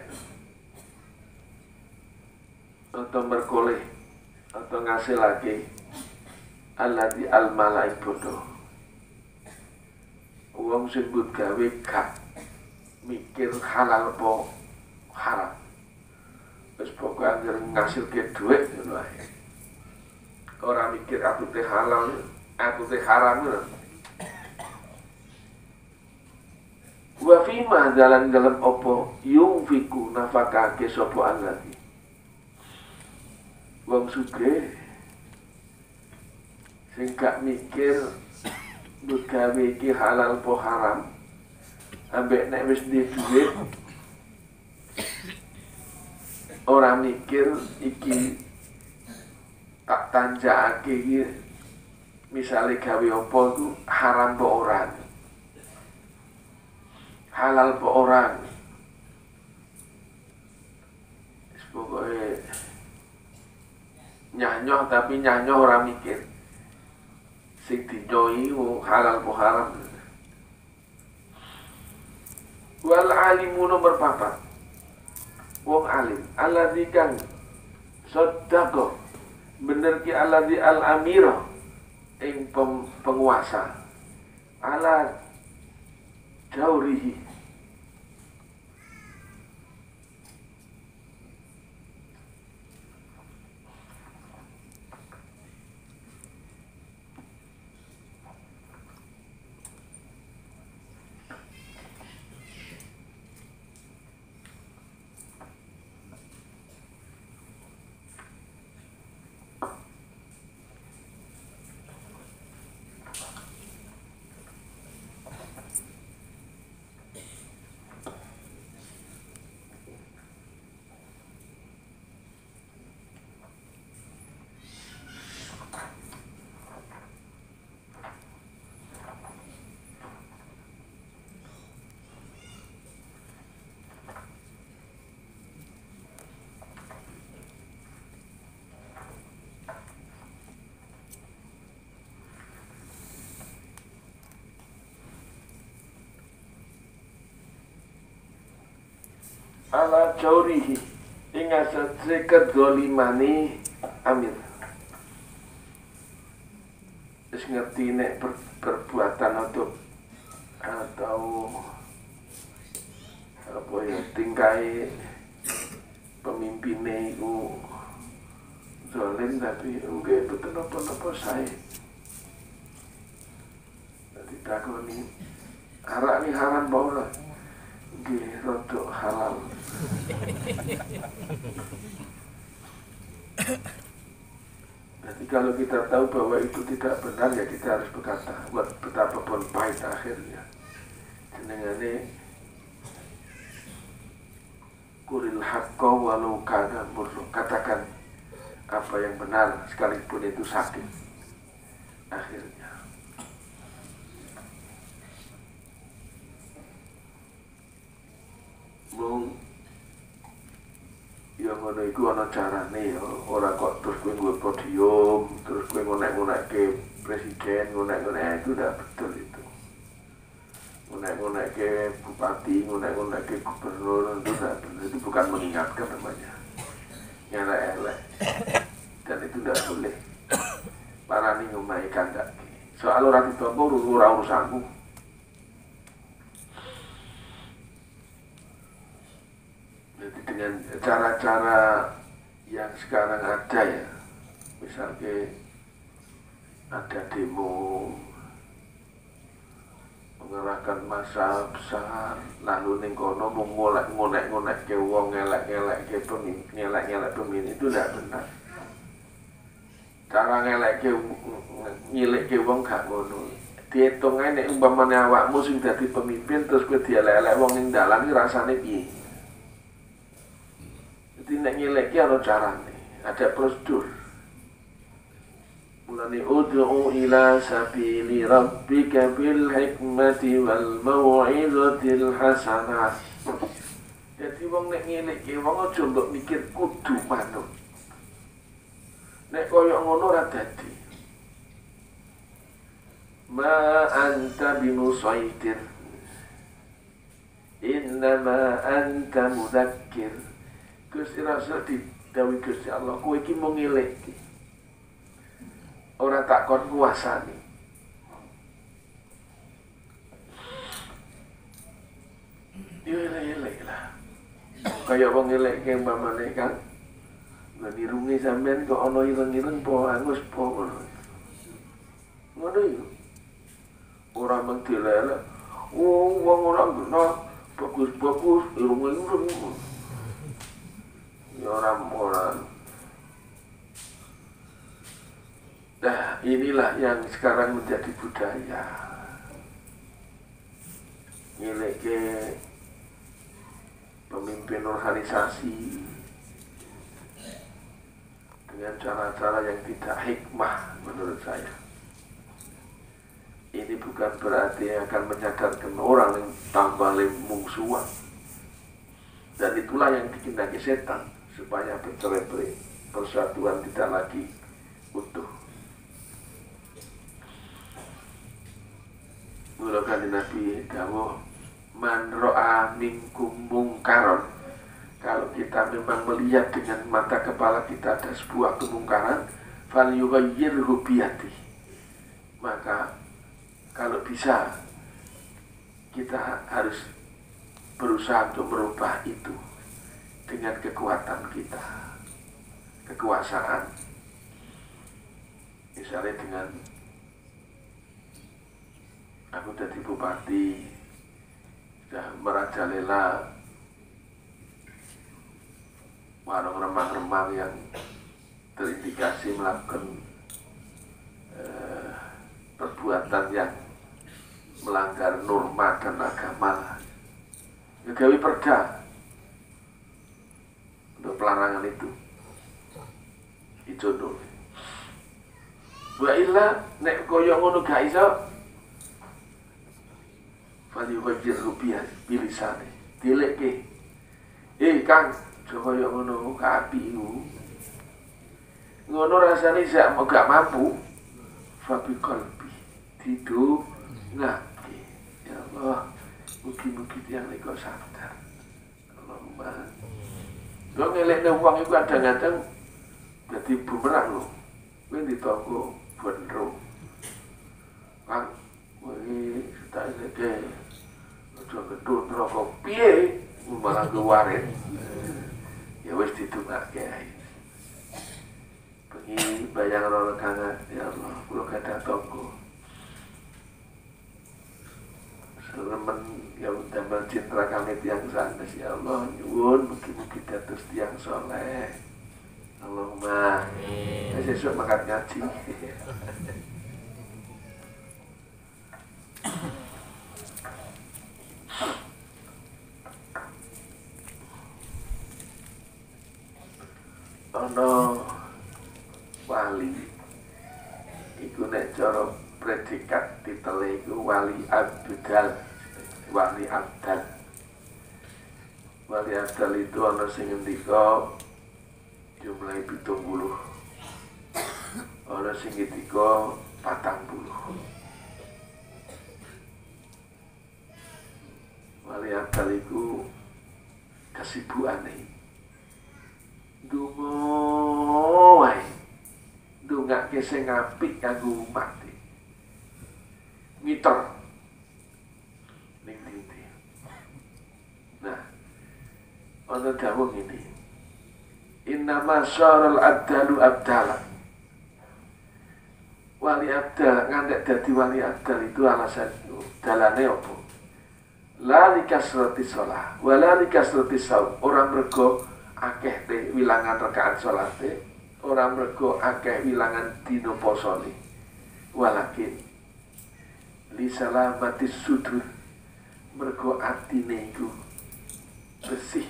atau merkoleh atau ngasilake alladzi al malaik bodoh wong sing gawe gak mikir halal apa haram wis pokoke kowe anggere ngasilke dhuwit ngono ae. Ora mikir atute halal, atute haram ngono. Wa fi ma dalan dalam opo yungfiku nafakake sapa allati. Wong sugih sing gak mikir gawe iki halal po haram, ambek nek wis duwe dhuwit ora mikir iki tak tanjakake iki misale gawe apa iku haram po ora, halal po ora. Pokoke nyanyoh tapi nyanyoh ora mikir sing dinyoi halal po haram. Wal alimu nomor papat, wong alim alladzi kang sadaqah bener ki alladzi al amira ing pem, penguasa ala jaurihi ala jaurihi ing asase kedzalimane amir. Wis ngerti nek per, perbuatan atau atau apa ya tingkai pemimpinnya itu zalim tapi enggak betul apa-apa saya. Jadi takoni arak ni haram baulah. Nggih rodok halal. Jadi kalau kita tahu bahwa itu tidak benar ya kita harus berkata buat betapapun pahit akhirnya. Jenengane kuril haqqa walau kana murra, katakan apa yang benar sekalipun itu sakit akhirnya. Mung ya ngono iku ana carane ya, ora kok terus kowe nggo podium, terus kowe ngonek-ngonekke presiden, ngonek-ngonek itu udah betul itu. Ngonek-ngonekke bupati, ngonek-ngonekke gubernur itu udah betul, itu bukan mengingatkan namanya. Nyelek-elek. Dan itu udah boleh. Parani ngomahe kandhake. Soal ora ditampa ora urusanmu. Jadi dengan cara-cara yang sekarang ada ya, misalnya ada demo mengerahkan massa besar, lalu ning kono mengolek ngonek-ngonek ke wong, ngelek-ngelek ke pemimpin, ngelek-ngelek pemimpin itu tidak benar. Cara ngelek ke nyilik ke wong gak ngono. Dihitung ae nek umpamane awakmu sing dadi pemimpin terus kowe dielek-elek wong ning dalan iki rasane piye? Nek nyeleki ana carane, ada prosedur. Mulane ud'u ila sabili rabbika bil hikmati wal mau'izatil hasanah. Jadi wong nek nyeleki wong aja mbok mikir kudu manut. Nek koyo ngono ora dadi. Ma anta bimusaitir. Innama anta mudzakkir. Gusti Rasul didhawuhi Gusti Allah, kowe iki mung ngeleki. Ora tak kon kuasani. Yo elek-elek lah. Kaya wong ngeleki umpamane kan Lah irunge sampean kok ana ireng-ireng po angus po ngono. Ngono iki. Ora mung dilelek. Oh, wong ora kena bagus-bagus irunge ireng. Ya ora ora. Nah, inilah yang sekarang menjadi budaya. Nyeleke pemimpin organisasi dengan cara-cara yang tidak hikmah menurut saya. Ini bukan berarti akan menyadarkan orang yang tambah mungsuhan. Dan itulah yang dikehendaki setan, supaya bercerai-berai, persatuan tidak lagi utuh. Mula kali Nabi dawuh, man ro'a minkum mungkaron. Kalau kita memang melihat dengan mata kepala kita ada sebuah kemungkaran, fal yughayyirhu biyadihi. Maka kalau bisa kita harus berusaha untuk merubah itu dengan kekuatan kita, kekuasaan. Misalnya dengan aku jadi bupati, sudah merajalela warung remang-remang yang terindikasi melakukan eh, perbuatan yang melanggar norma dan agama. Gawe perda untuk pelarangan itu. Itu dulu. Wa illa nek koyo ngono gak iso fali wajir rupiah bilisane dileke. Eh Kang, koyo ngono kapi iku. Ngono rasane sak gak mampu. Fabi qalbi tidur ngake. Ya Allah, mugi-mugi tiyang nika sadar. Allahumma. Lho ngelekne wong iku kadang-kadang dadi bumerang lho. Kuwi ditonggo benro. Kang, kuwi tak leke. Aja gedung neraka piye malah kewarin. Ya wis ditungake ae. Bengi bayang ora kangen ya Allah, kula gadah tonggo. Selemen yang damel citra kami tiang sanes ya Allah, nyuwun mugi-mugi dados tiang soleh. Allahumma. Wis sesuk makan ngaji. Ono wali iku nek cara predikat titele iku wali abdal, wali abdal. Wali abdal itu ana sing ngendika jumlahe pitung puluh, ana sing ngendika patang puluh. Wali abdal iku kesibukane dungo wae, ndongake sing apik kanggo umat. Ngiter ning ndi. Nah, ana dawuh ngene. Innama syarul abdalu abdala. Wali abdal ngantek dadi wali abdal itu alasan dalane apa? La likasrati shalah, wala likasrati saum. Ora mergo akeh te wilangan rakaat salate, ora mergo akeh wilangan dina posone. Walakin li salamatis sudur, mergo atine iku bersih.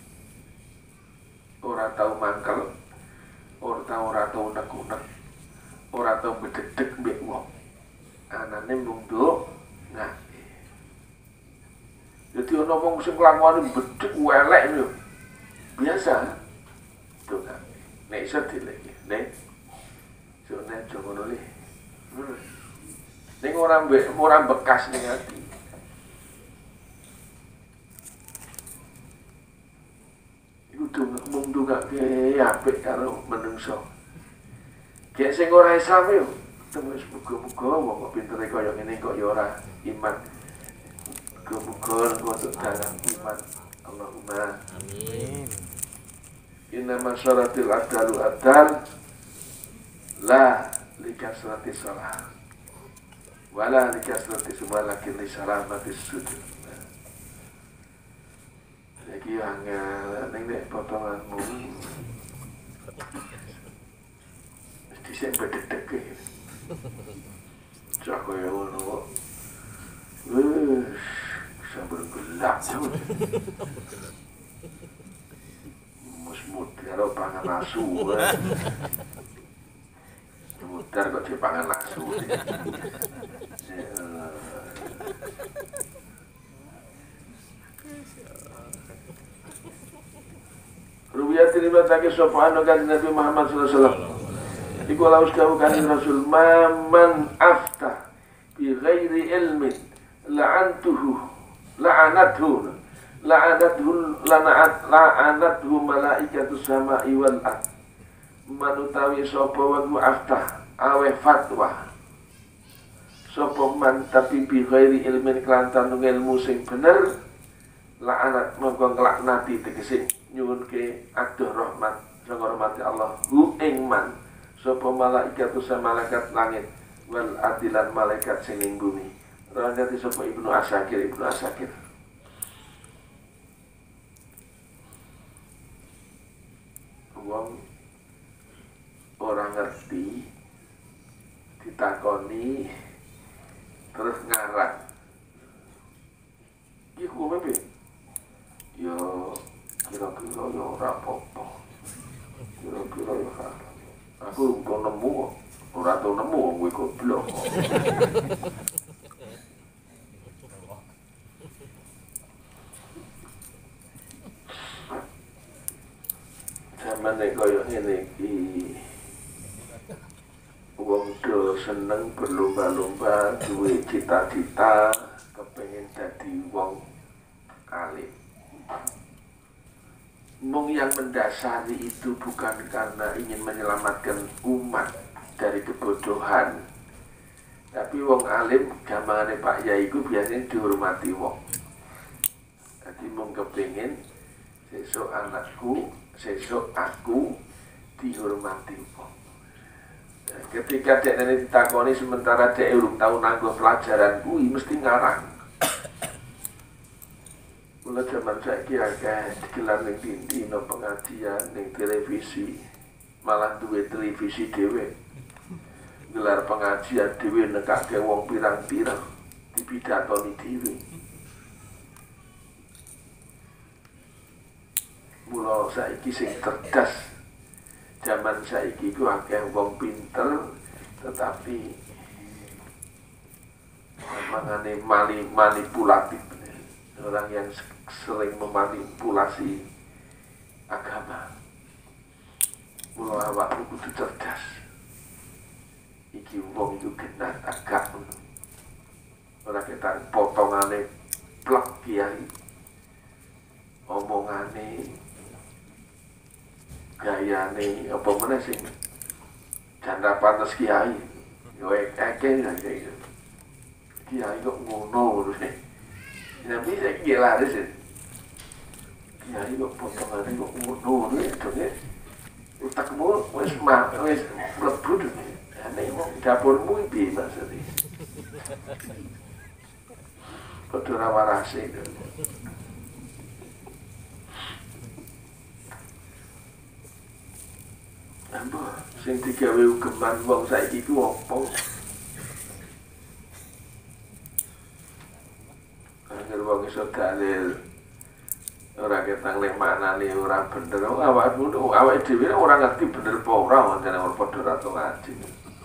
Ora tau mangkel, ora tau ora tau unek-unek, ora tau bededeg mbek wong. Anane mung nduk ngake. Jadi ana wong sing kelakuane bedhek elek lho. Biasa tuh kan, nek iso dileke, nek jone aja ngono le. Ning ora mbek ora bekas ning ati. Iku tuh mung ndongake apik karo menungso. Gek sing ora Islam yo, temes muga-muga wong kok pintere kaya ngene kok ya ora iman. Muga-muga untuk dalam iman. Allahumma amin. inna masyaratil adalu adal la likasrati salah wala likasrati subalakin li salamatis sudut. Jadi angel ning nek potonganmu mesti sing bededek iki. Cak koyo ngono. Wes sabar gelap. Musmut karo pangan asu. Mutar kok dipangan asu. Ruwiyat riwayatake sapa kan Nabi Muhammad sallallahu alaihi wasallam. Iku laus kau kan Rasul man afta bi ghairi ilmin la'antuhu la'anathu la'anathu la'anat la'anathu malaikatu sama'i wal ard. Manutawi sapa wa afta awe fatwa. Sapa man tapi bi ghairi ilmin kelantan ilmu sing bener la'anat mongko nglaknati tegese nyuwunke adoh rahmat sanga rahmati Allah hu ing man sapa malaikat usa malaikat langit wal adilan malaikat sing ning bumi. Rawati sapa Ibnu Asakir Ibnu Asakir. Wong orang ngerti ditakoni terus ngarang. Iki hukume piye? Yo kira-kira ya ora apa-apa. Kira-kira ya ora. Aku kok nemu ora tau nemu wong kowe goblok. Zaman nek koyo ngene iki wong do seneng berlomba-lomba duwe cita-cita kepengin dadi wong alim. Mung yang mendasari itu bukan karena ingin menyelamatkan umat dari kebodohan, tapi wong alim gampangane Pak Yai itu biasanya dihormati wong. Jadi mung kepengin sesuk anakku, sesuk aku dihormati wong. Nah, ketika dek nene ditakoni sementara dek urung tau nanggo pelajaran kuwi mesti ngarang. Mulai zaman saiki akeh digelar ning dindi no pengajian ning televisi, malah duwe televisi dhewe. Gelar pengajian dhewe nekake wong pirang-pirang dipidatoni dhewe. Mula saiki sing cerdas zaman saiki ku akeh wong pinter tetapi mangane mali manipulatif. Orang yang sering memanipulasi agama. Mula awakmu kudu cerdas. Iki wong iku genah agak ora ketan potongane plek kiai. Omongane gayane apa meneh sing janda pantes kiai. Yo akeh ya iki. Kiai kok ngono terus. Nabi saya gila deh sih. Kiai kok potongannya kok ngono itu utakmu wes mah wes mlebu deh. Ane mau dapurmu iki maksudnya. Padha ora warase itu. Apa sing digawe ugeman wong saiki ku opo? Wong iso dalil ora ketang nek maknane ora bener awakmu awake dhewe ora ngerti bener apa ora wonten ora padha ra tau ngaji.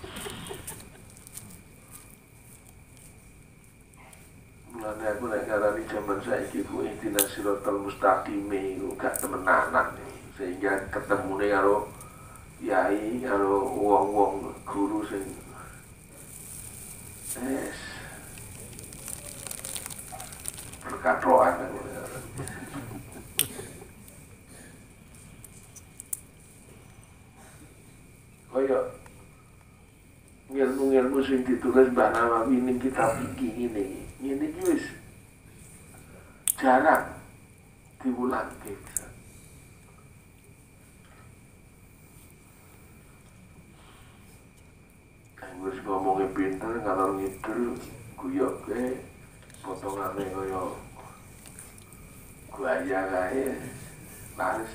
Mulane aku nek ngarani jaman saiki ku ihdinas siratal mustaqim iku gak temenanan sehingga ketemune karo yai karo wong-wong guru sing es perkatroan kaya ilmu-ilmu sing ditulis Mbah Nawawi ning kitab iki ngene ngene iki wis jarang diwulangke. wis ngomongnya pinter ngalor ngidul guyoke potongane kaya buaya kae laris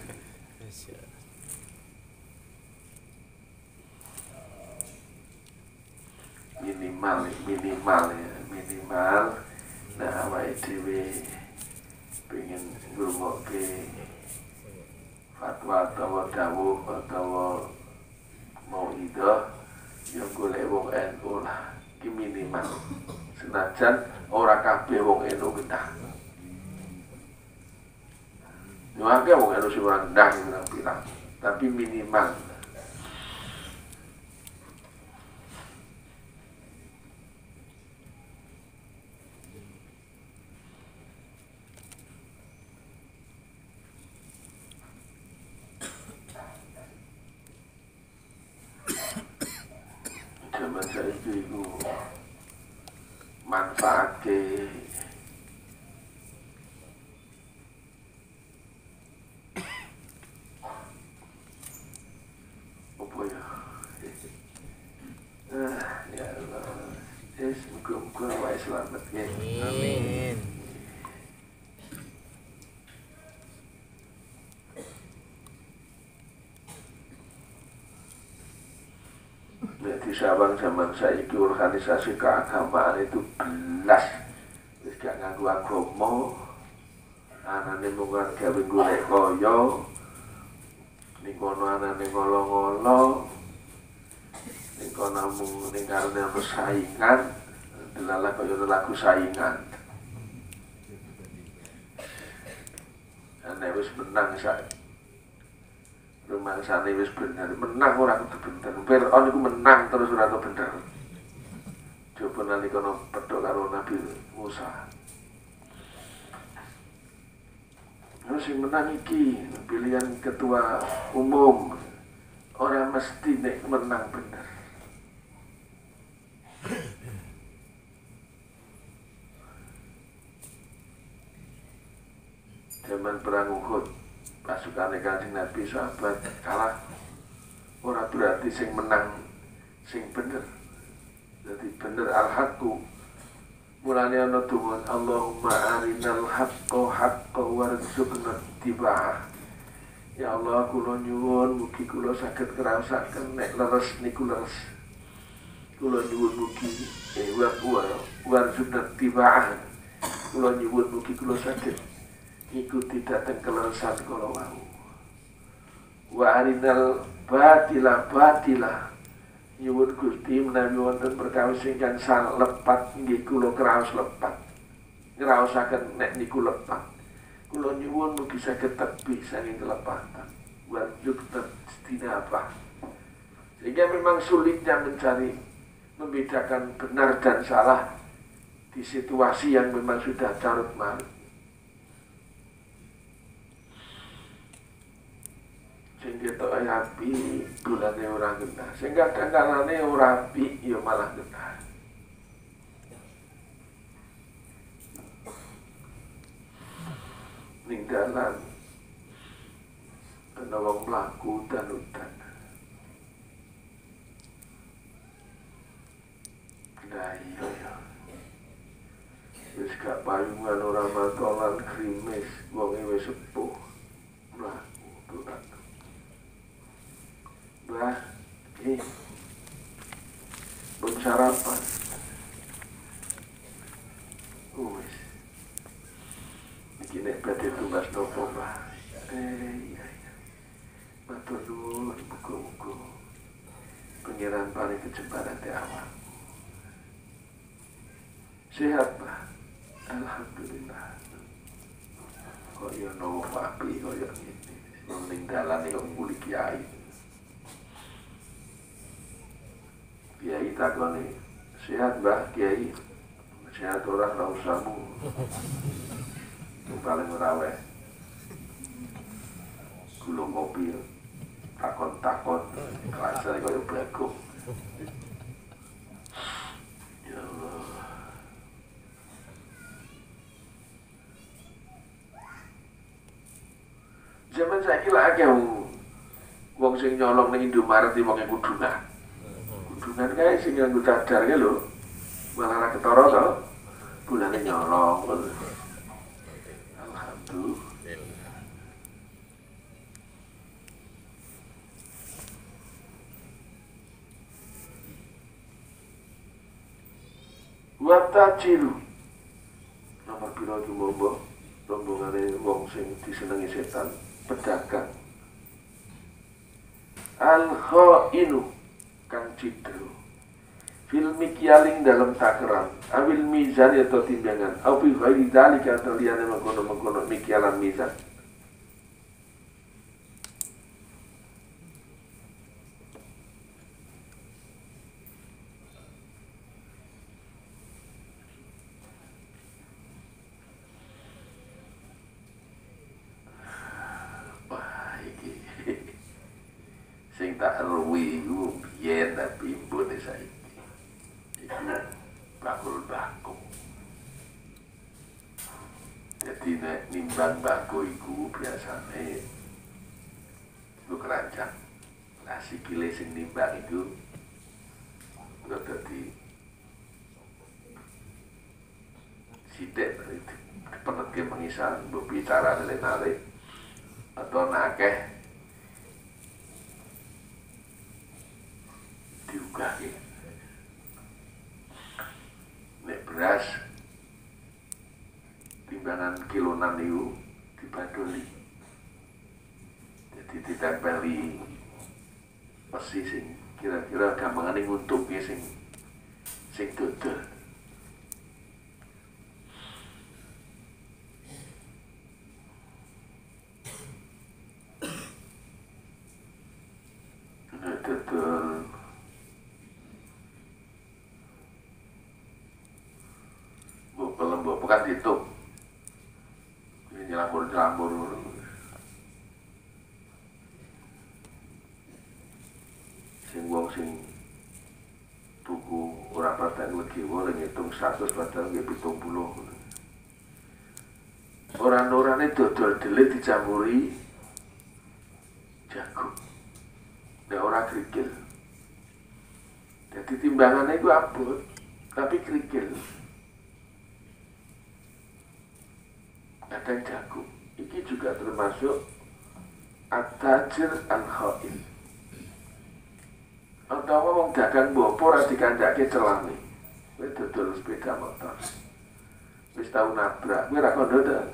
minimal minimal ya minimal nah awake dhewe pengen ngrungokke fatwa atau dawuh atau mau ida ya golek wong N U lah ki minimal senajan ora kabeh wong N U gendah yo akeh wong N U sing ora gendah pirang-pirang tapi minimal zaman saiki iku manfaatke apa ya ah ya Allah es muga-muga wae selamat ya amin di Sabang zaman saiki organisasi keagamaan itu belas wis gak nganggo agama anane mung gawe golek kaya ning kono anane ngolo-ngolo ning kono mung ning karene saingan delalah kaya lagu saingan ana wis menang saiki rumah sana wis bener menang ora kudu bener Fir'aun iku menang terus ora kudu bener coba nalika ana pedhok karo Nabi Musa terus sing menang iki pilihan ketua umum ora mesti nek menang bener zaman perang Uhud pasukan Kanjeng Nabi sahabat kalah ora berarti sing menang sing bener jadi bener al-haqqu mulane ana donga Allahumma arinal haqqa haqqa warzuqna ittiba'ah ya Allah kula nyuwun mugi kula saged ngrasakaken nek leres niku leres kula nyuwun mugi eh wa warzuqna ittiba'ah kula nyuwun mugi kula saged ikuti datang keleresan kalau mau wa arinal batila batila nyuwun Gusti menawi wonten perkawis ingkang sang lepat nggih kula kraos lepat ngraosaken nek niku lepat kula nyuwun mugi saged tebih saking kelepatan warjuk istinabah sehingga memang sulitnya mencari membedakan benar dan salah di situasi yang memang sudah carut marut sehingga tok api bulane ora genah sehingga kadang-kadang ora api ya malah genah ning dalan ana wong mlaku udan-udan nah iya ya wis gak payungan ora matolan krimis wonge wis sepuh mlaku tuh Bah, ini belum sarapan. Wes, begini berarti tugas nopo bah. Eh, iya iya. Matur nuwun, muga-muga pengiran paling kecepatan di awal. Sehat bah, alhamdulillah. Kok ya nopo api, kok ya ini. Meninggalan yang muli kiai. Kiai takoni sehat mbah Kiai sehat orang ra usahmu paling ora wae gulung mobil takon-takon rasane koyo bagong ya Allah zaman saiki lak akeh wong sing nyolong ning Indomaret iki wong kuduna kudu hubungan kae sing nganggo cadar ki lho. Malah ora ketara to. Bulane nyolong. Alhamdulillah. Watajiru nomor piro iki mbok rombongane wong sing disenengi setan pedagang al-khainu kang cidru fil mikyaling dalam takaran awil mizan atau timbangan au bi ghairi dzalika atau liyane mengkono-mengkono mikyalan mizan. Sing tak ruwi iku biyen tapi mbone saiki iku bakul bako. Jadi nek nimbang bako iku biasane iku keranjang. Lah sikile sing nimbang iku kok dadi sithik peneke pengisan mbok bicara nale-nale atau nakeh diugah ya. Nek beras timbangan kilonan itu dibadoli, jadi ditempeli pesi sing kira-kira gampangane nguntuke sing sing dodol. Nek dodol bukan dituk ini nyelambur-nyelambur sing wong sing tuku ora paten legi wae ngitung seratus padahal nggih pitung puluh ora-orane dodol delit dicampuri jagung nek ora krikil jadi timbangannya itu abot tapi krikil. Kadang jagung, ini juga termasuk at-tajir al-khail. Atau ngomong dagang bopo ora dikandhake celane. Kowe dodol sepeda motor. Wis tau nabrak, kowe ora kandha dodol.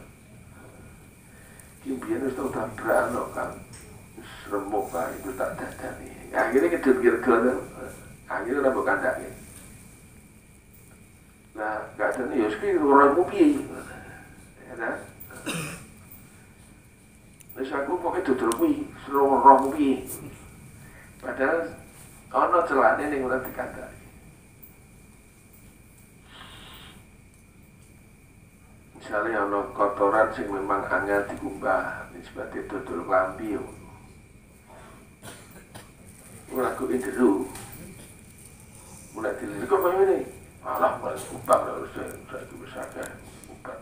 Ki biyen wis tau tabrak ana kan. Wis remuk kae itu tak dadani. Akhirnya ngedul-ngedul. Akhirnya ora mbok kandhake. Nah, kadane ya iki ora piye. Nah, wis aku pokoke dodol kuwi, roh kuwi. Padahal ana celane ning ora dikandhani. Misalnya ana kotoran sing memang angel dikumbah, nisbate dodol klambi yo. Ora kok indru. Mulai dilihat kok kaya ngene. Alah, malah kumbang harus saya bisa kan. Kumbang.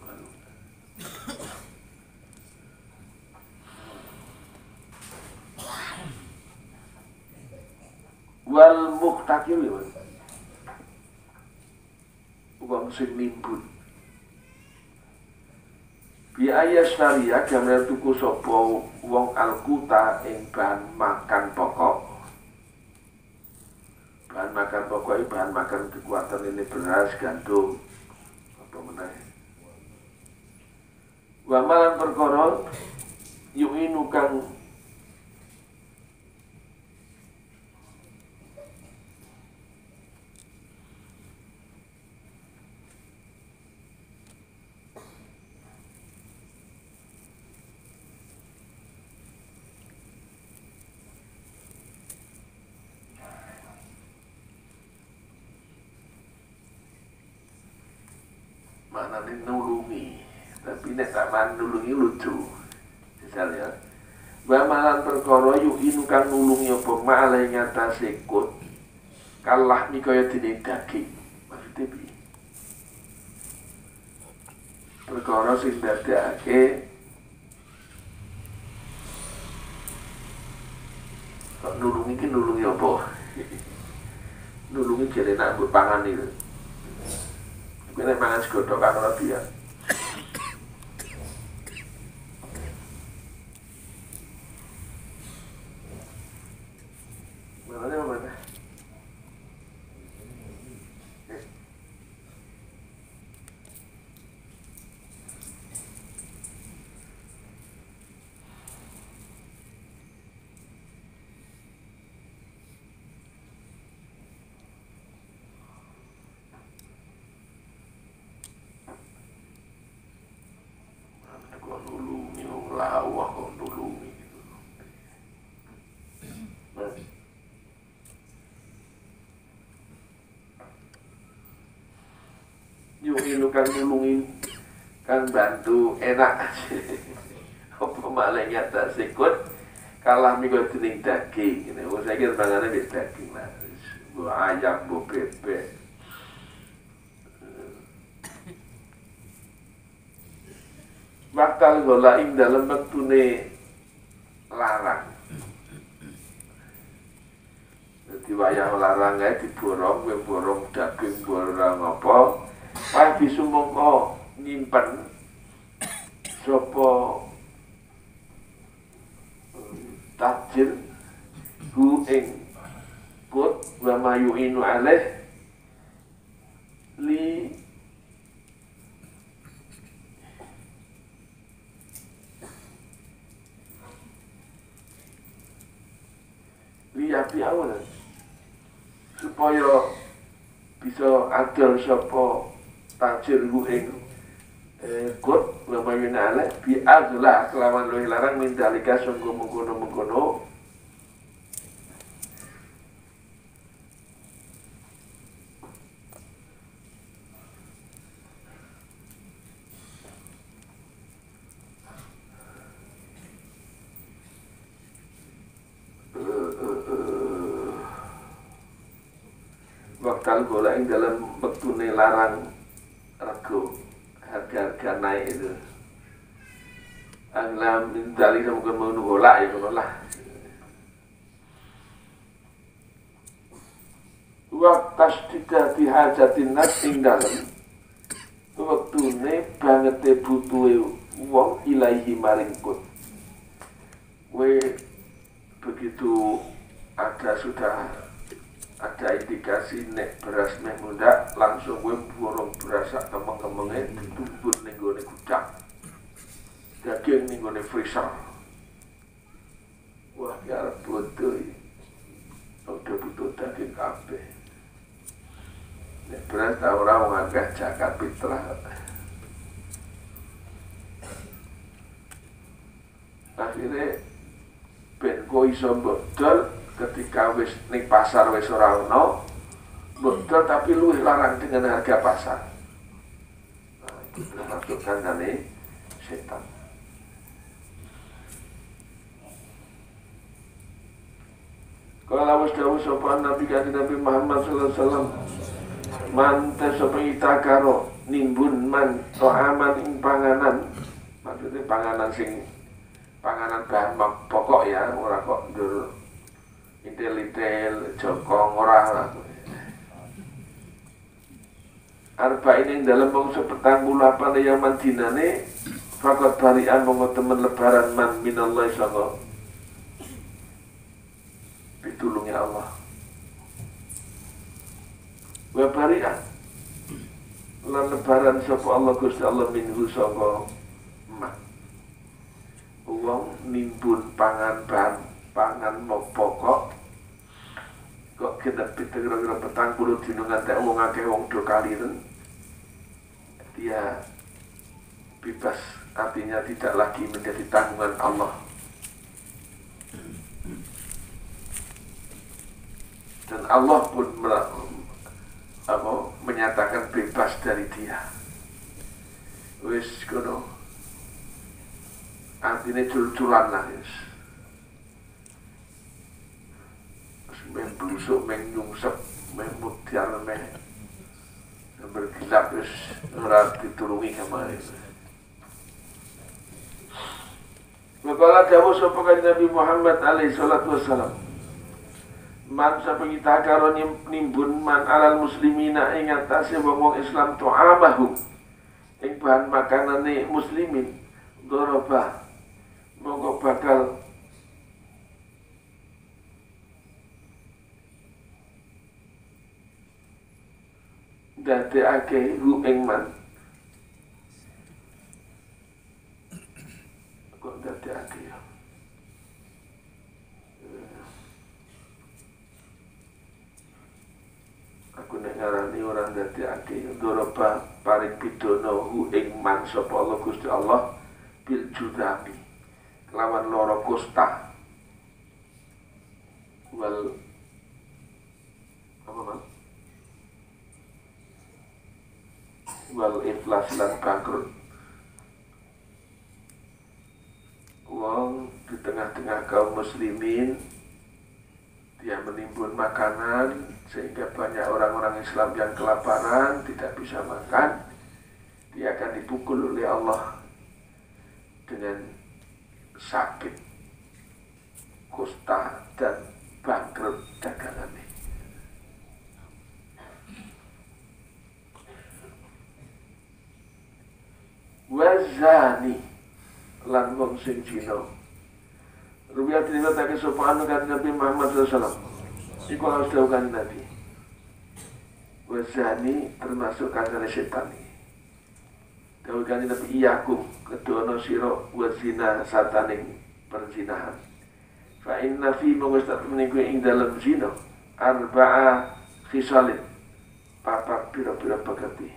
Wal muqtakir wong sing nimbun biaya syariah gambar tuku sapa wong alkuta ing bahan makan pokok bahan makan pokok iki bahan makan kekuatan ini beras gandum apa meneh wa malan perkara yu'inu kang maknanya nulungi, tapi nek tak nulungi lucu misalnya bamalan perkara yu'inu kang nulungi apa ma'alai ngatasi kut kalah ni kaya dini daging maksudnya bi perkara sing dadake kok nulungi ki nulungi apa nulungi jare nak mbok pangan itu. Kowe nek mangan segodhok kan ora dia. Mana mana? Lawah kok nulungi gitu. Nah. Yuk kan nulungi kan bantu enak. Apa malah nyata sikut kalah minggu dening daging. Ini saya kira bangane wis daging lah. Bu ayam, bu bebek. Bakal gola ing dalam wektune larang. Jadi wayah larang ae diborong, kowe borong daging borong apa? Wah bisumangka nyimpen sapa tajir hu ing kut wa mayuinu alaih li lihat awal supaya bisa adol sapa tajir ku ing eh kut wa mayuna ala bi agla kelawan luwih larang mindalika sanggo mengkono-mengkono waktu gola ing dalam wektune larang rego harga-harga naik itu anglam dali sama kan mau gola ya ngono lah waktas tidak dihajatin nas ing dalam wektune bangete butuhe wong ilahi maring kut we begitu ada sudah ada indikasi nek beras nek muda langsung gue borong beras kemeng-kemenge ditumbur ning gone gudang daging ning gone freezer wah ya bodoh udah butuh daging kabeh nek beras ta ora wong akeh zakat fitrah akhirnya ben kok iso bodol ketika wis ning pasar wis ora ono bodol tapi luwih larang dengan harga pasar. Nah, itu termasuk kandhane setan. Kalau wis dawuh sapa Nabi kanjeng Nabi Muhammad sallallahu alaihi wasallam mante sapa itakaro nimbun man to'aman ing panganan maksudnya panganan sing panganan bahan pokok ya ora kok ndur intel-intel, jokong, ora arba ini dalam bangsa petang puluh apa yang mandinane fakot barian monggo temen lebaran man minallah sanga pitulungi Allah wa barian lan lebaran sapa Allah Gusti Allah minhu sanga man wong nimbun pangan bahan pangan mau pokok kok kita kira-kira petang puluh dino ngantek wong akeh wong do kaliren dia bebas artinya tidak lagi menjadi tanggungan Allah dan Allah pun apa, menyatakan bebas dari dia wis kono artinya cul-culan lah yes. Meng blusuk, meng nyungsep, meng mutiar, meng bergilap, terus ora ditulungi kemarin. Maka dawuh sapa kanjeng Nabi Muhammad alaihi salatu wassalam. man sapa kita karo nimbun man alal muslimina ing atase wong Islam tu'amahum ing bahan makanane muslimin doroba monggo bakal dadekake hu ing man kok dadekake ya aku nek ngarani orang dadekake doroba paring pidono hu ing man sapa Allah Gusti Allah bil judami kelawan loro kusta wal apa man wal iflas lan bangkrut. Wong di tengah-tengah kaum muslimin dia menimbun makanan sehingga banyak orang-orang Islam yang kelaparan tidak bisa makan, dia akan dipukul oleh Allah dengan sakit, kusta dan bangkrut dagangannya. Wazani lan wong sing zina. Ruwiyat riwayatake sapa anu kan Nabi Muhammad sallallahu alaihi wasallam. Iku harus dilakukan Nabi. Wazani termasuk kancane setan. Dawuhane Nabi iyakum kedono sira wazina sataning perzinahan. Fa inna fi mawstat meniku ing dalam zina arba'a khisalin. Papat pira-pira pekati.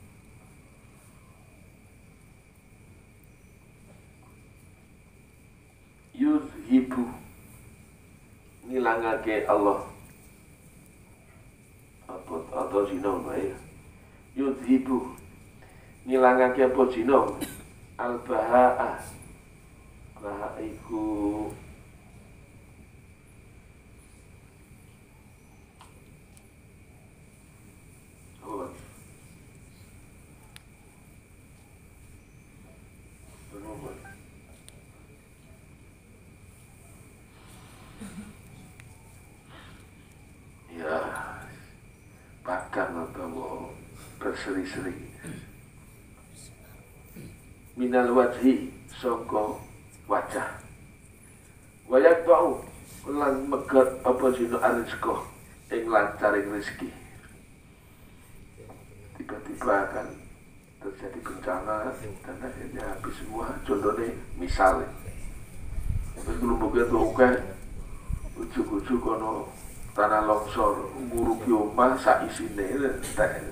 Yudhibu ngilangake Allah apa atau zina bae yudhibu ngilangake apa zina al-baha'a baha iku oh padang atau berseri-seri minal wajhi sangka wajah wayak tau lan megat apa zina arizko ing lancaring rezeki. Tiba-tiba akan terjadi bencana dan akhirnya habis semua. Contohnya misalnya terus belum begitu oke ujuk-ujuk kono tanah longsor nguruki omah sak isine entek.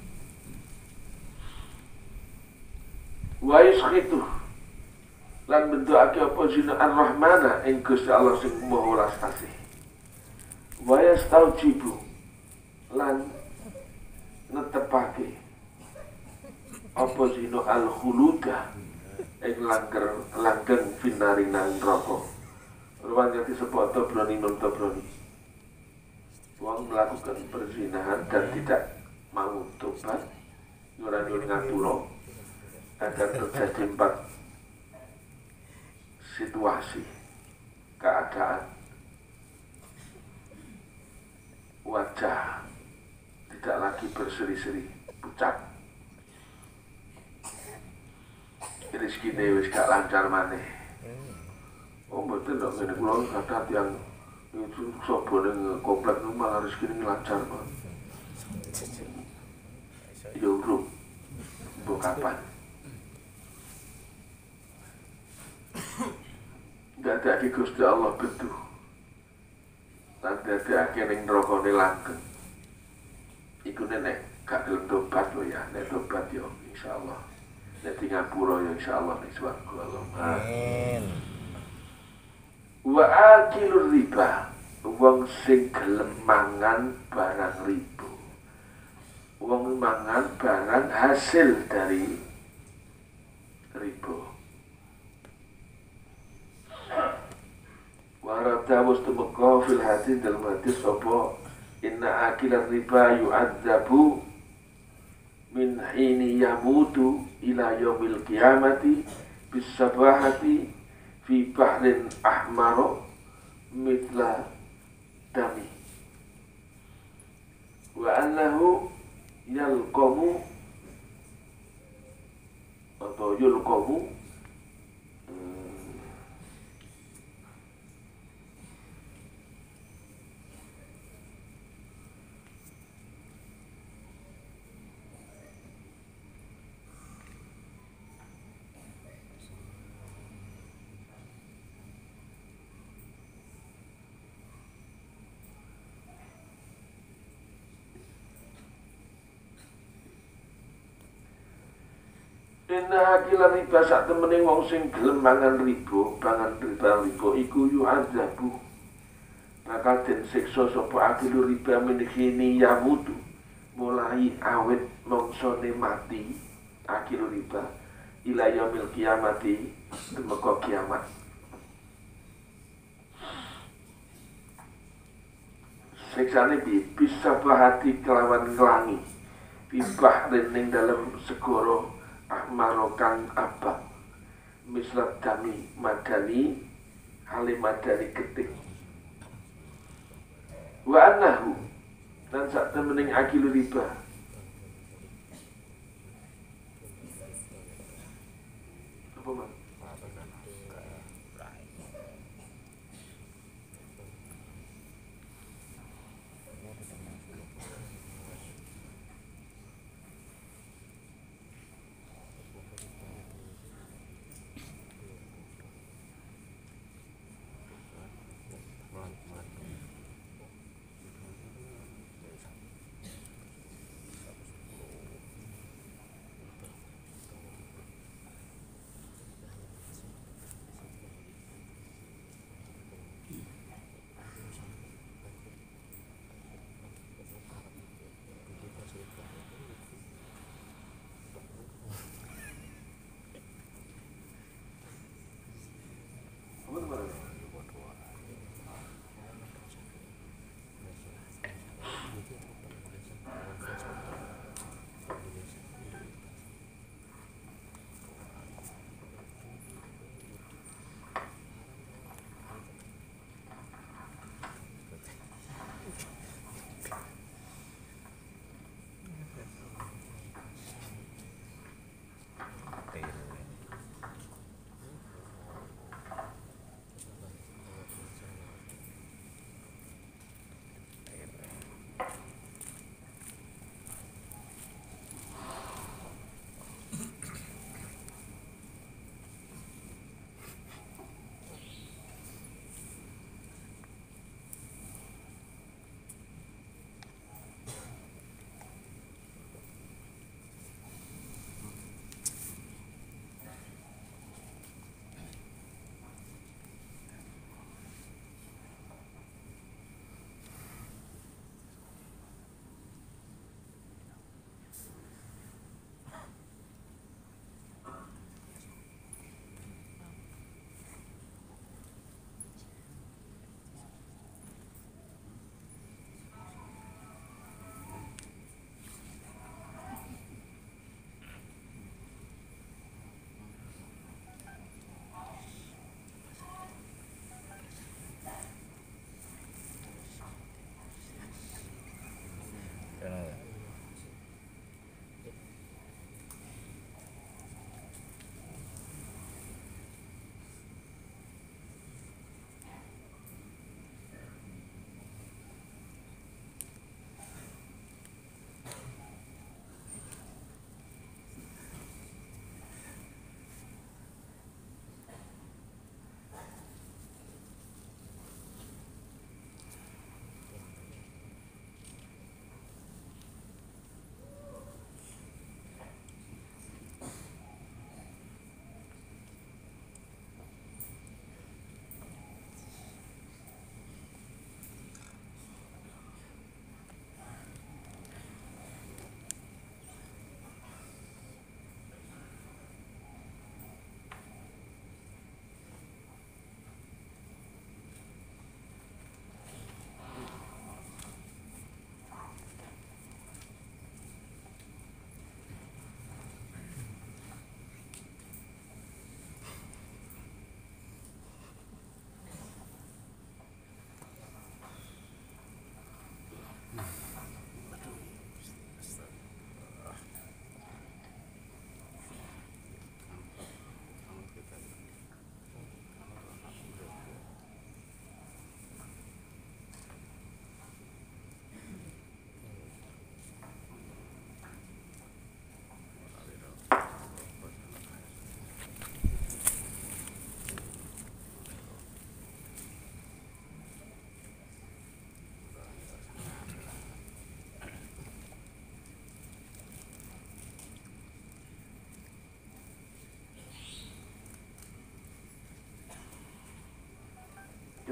Wa yusqitu lan bentukake apa zina ar-rahmana ing Gusti Allah sing Maha Welas Asih. Wa yastaujibu lan netepake apa zina al-khuluda ing langger langgeng finari nang neraka. Ruwan dadi sapa to broni non to broni. Wong melakukan perzinahan dan tidak mau tobat, nyuran-nyuran ngapura, akan terjadi empat situasi keadaan. Wajah tidak lagi berseri-seri, pucat. Rezekine wis gak lancar maneh. Oh mboten kok ngene kula kata yang itu sopo ning komplek nu malah rezekine lancar Pak. Yo bro. Mbok kapan? Dadake Gusti Allah betuh. Lan dadake ning neraka langgeng. Iku nek gak gelem tobat lho ya, nek tobat yo insyaallah. Nek ngapura yo insyaallah ning swarga Allah. Amin. Wa akilur riba wong sing gelem mangan barang riba. Wong mangan barang hasil dari riba. Warata wastumqa fil hadis dalam hadis apa inna akilar riba yu'adzabu min hini yamutu ila yaumil qiyamati bis sabahati fi bahrin ahmaro mitla dami. Wa annahu yalqamu atau yulqamu Inna akila riba sak temene wong sing gelem mangan riba, pangan riba riba iku yu azabu. Bakal den siksa sapa akilu riba menihini yamutu. Mulai awet mongsone mati akilu riba ila yaumil kiamati temeka kiamat. Siksane bi bisa bahati kelawan nglangi. Bibah ning dalam segoro ahmarokan abad mislat dami madani halim madani ketik wa annahu dan saat temening akilu riba apa man?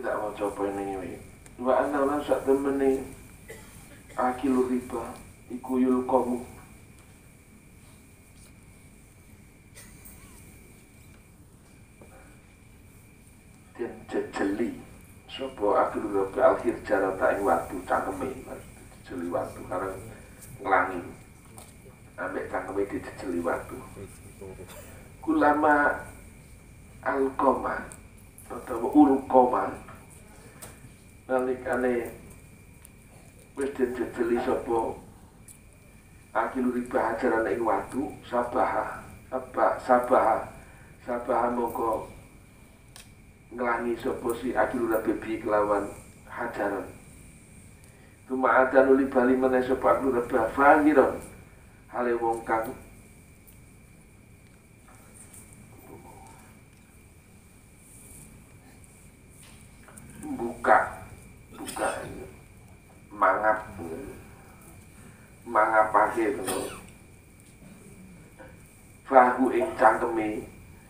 tidak mau coba ini. Wa anna lan sak temene akilu riba iku yul kamu dan jejeli sapa akilu riba akhir jalan tak ing waktu cangkeme jejeli waktu karena ngelangi ambek cangkeme dijejeli waktu kulama alkoma atau ulkoma nalikane wis dijejeli sapa akilu riba ajaran ing watu sabaha sabah sabaha sabaha mongko ngelangi sapa si akilu riba bi kelawan hajaran tumaatan uli bali meneh sapa akilu riba fahiron hale wong kang buka buka mangap mangap akhir fahu ing cangkeme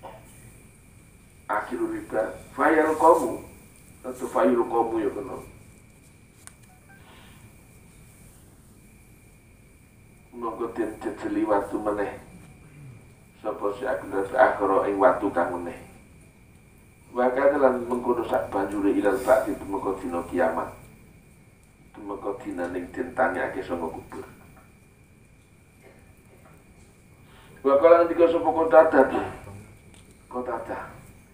akhirul riba fayal kamu atau fayul kamu ya kena monggo den jejeli watu meneh sapa si akhirul akhira ing watu kang meneh Waktu lan mengkono sak banjure ilal bakti tumeka dina kiamat. Tumeka dina ning den tanyake saka kubur. Wakala ngendika sapa kota dadi. Kota dah.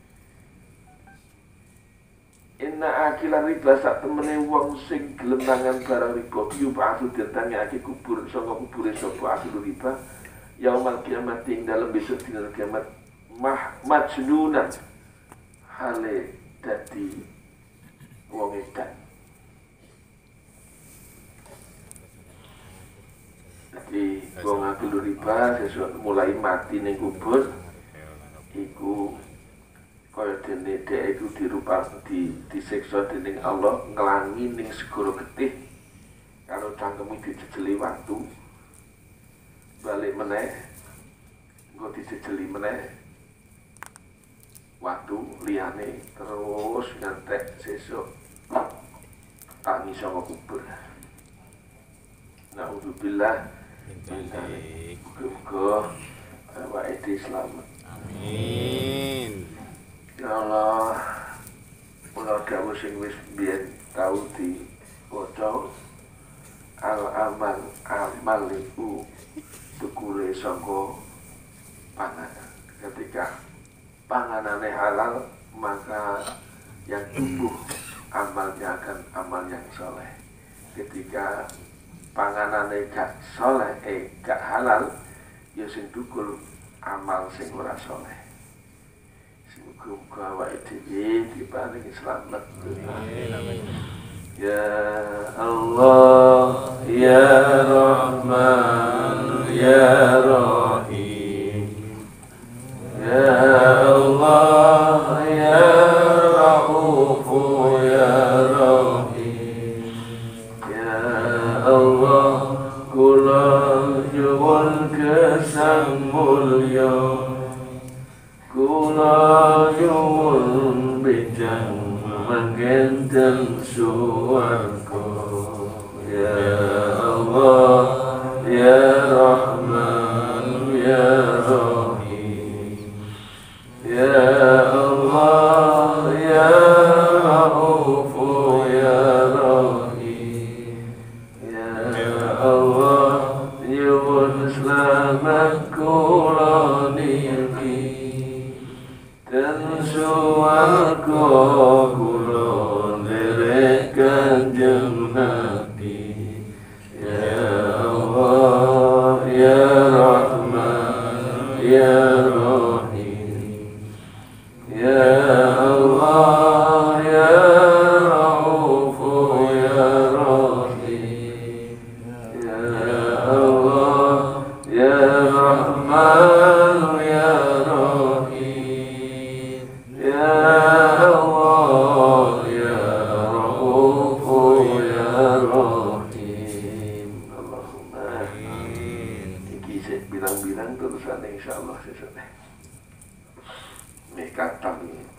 Inna akila riba sak temene wong sing gelem mangan barang riba biyu ba'atsu den tanyake kubur saka kubure sapa akil riba yaumal kiamat ing dalem besok dina kiamat mah majnunan hale dadi wong edan. Jadi wong akil riba sesuk mulai mati ning kubur iku kaya dene dhek iku dirupa di disiksa dening Allah nglangi ning segara getih karo cangkeme dijejeli waktu balik meneh engko dijejeli meneh waktu liyane terus ngantek sesuk tangi saka kubur. Naudzubillah min dzalik. Muga-muga awake dhewe selamat. Amin. Ya Allah, kula dawuh sing wis biyen tau diwaca al amal amal iku tukule saka panganan. Ketika panganannya halal maka yang tumbuh amalnya akan amal yang soleh. Ketika panganannya gak soleh, eh gak halal, ya sing tukul amal sing ora soleh. Muga-muga awake dhewe diparingi slamet. Ya Allah, ya Rahman, ya Rahim. Ya Allah, ya Rauf, ya Rahim. Ya Allah, kula nyuwun gesang mulya, kula nyuwun bijang manggenten suwarga. Ya Allah, ya Rahman, ya Rahim. Ya Allah, ya Rauf, ya Rahim. Ya Allah, nyuwun slamet kula niki dan suwarga kula nderek Kanjeng Nabi. Ya Allah, ya Rahman, ya Rahim. Ya Allah, ya Rauf, ya Rahim. Ya Allah, ya Rahman, ya Rahim. Ya Allah, ya Rauf, ya Rahim. Allahumma iki sik bilang-bilang terusan insyaallah sesuk. Mek katam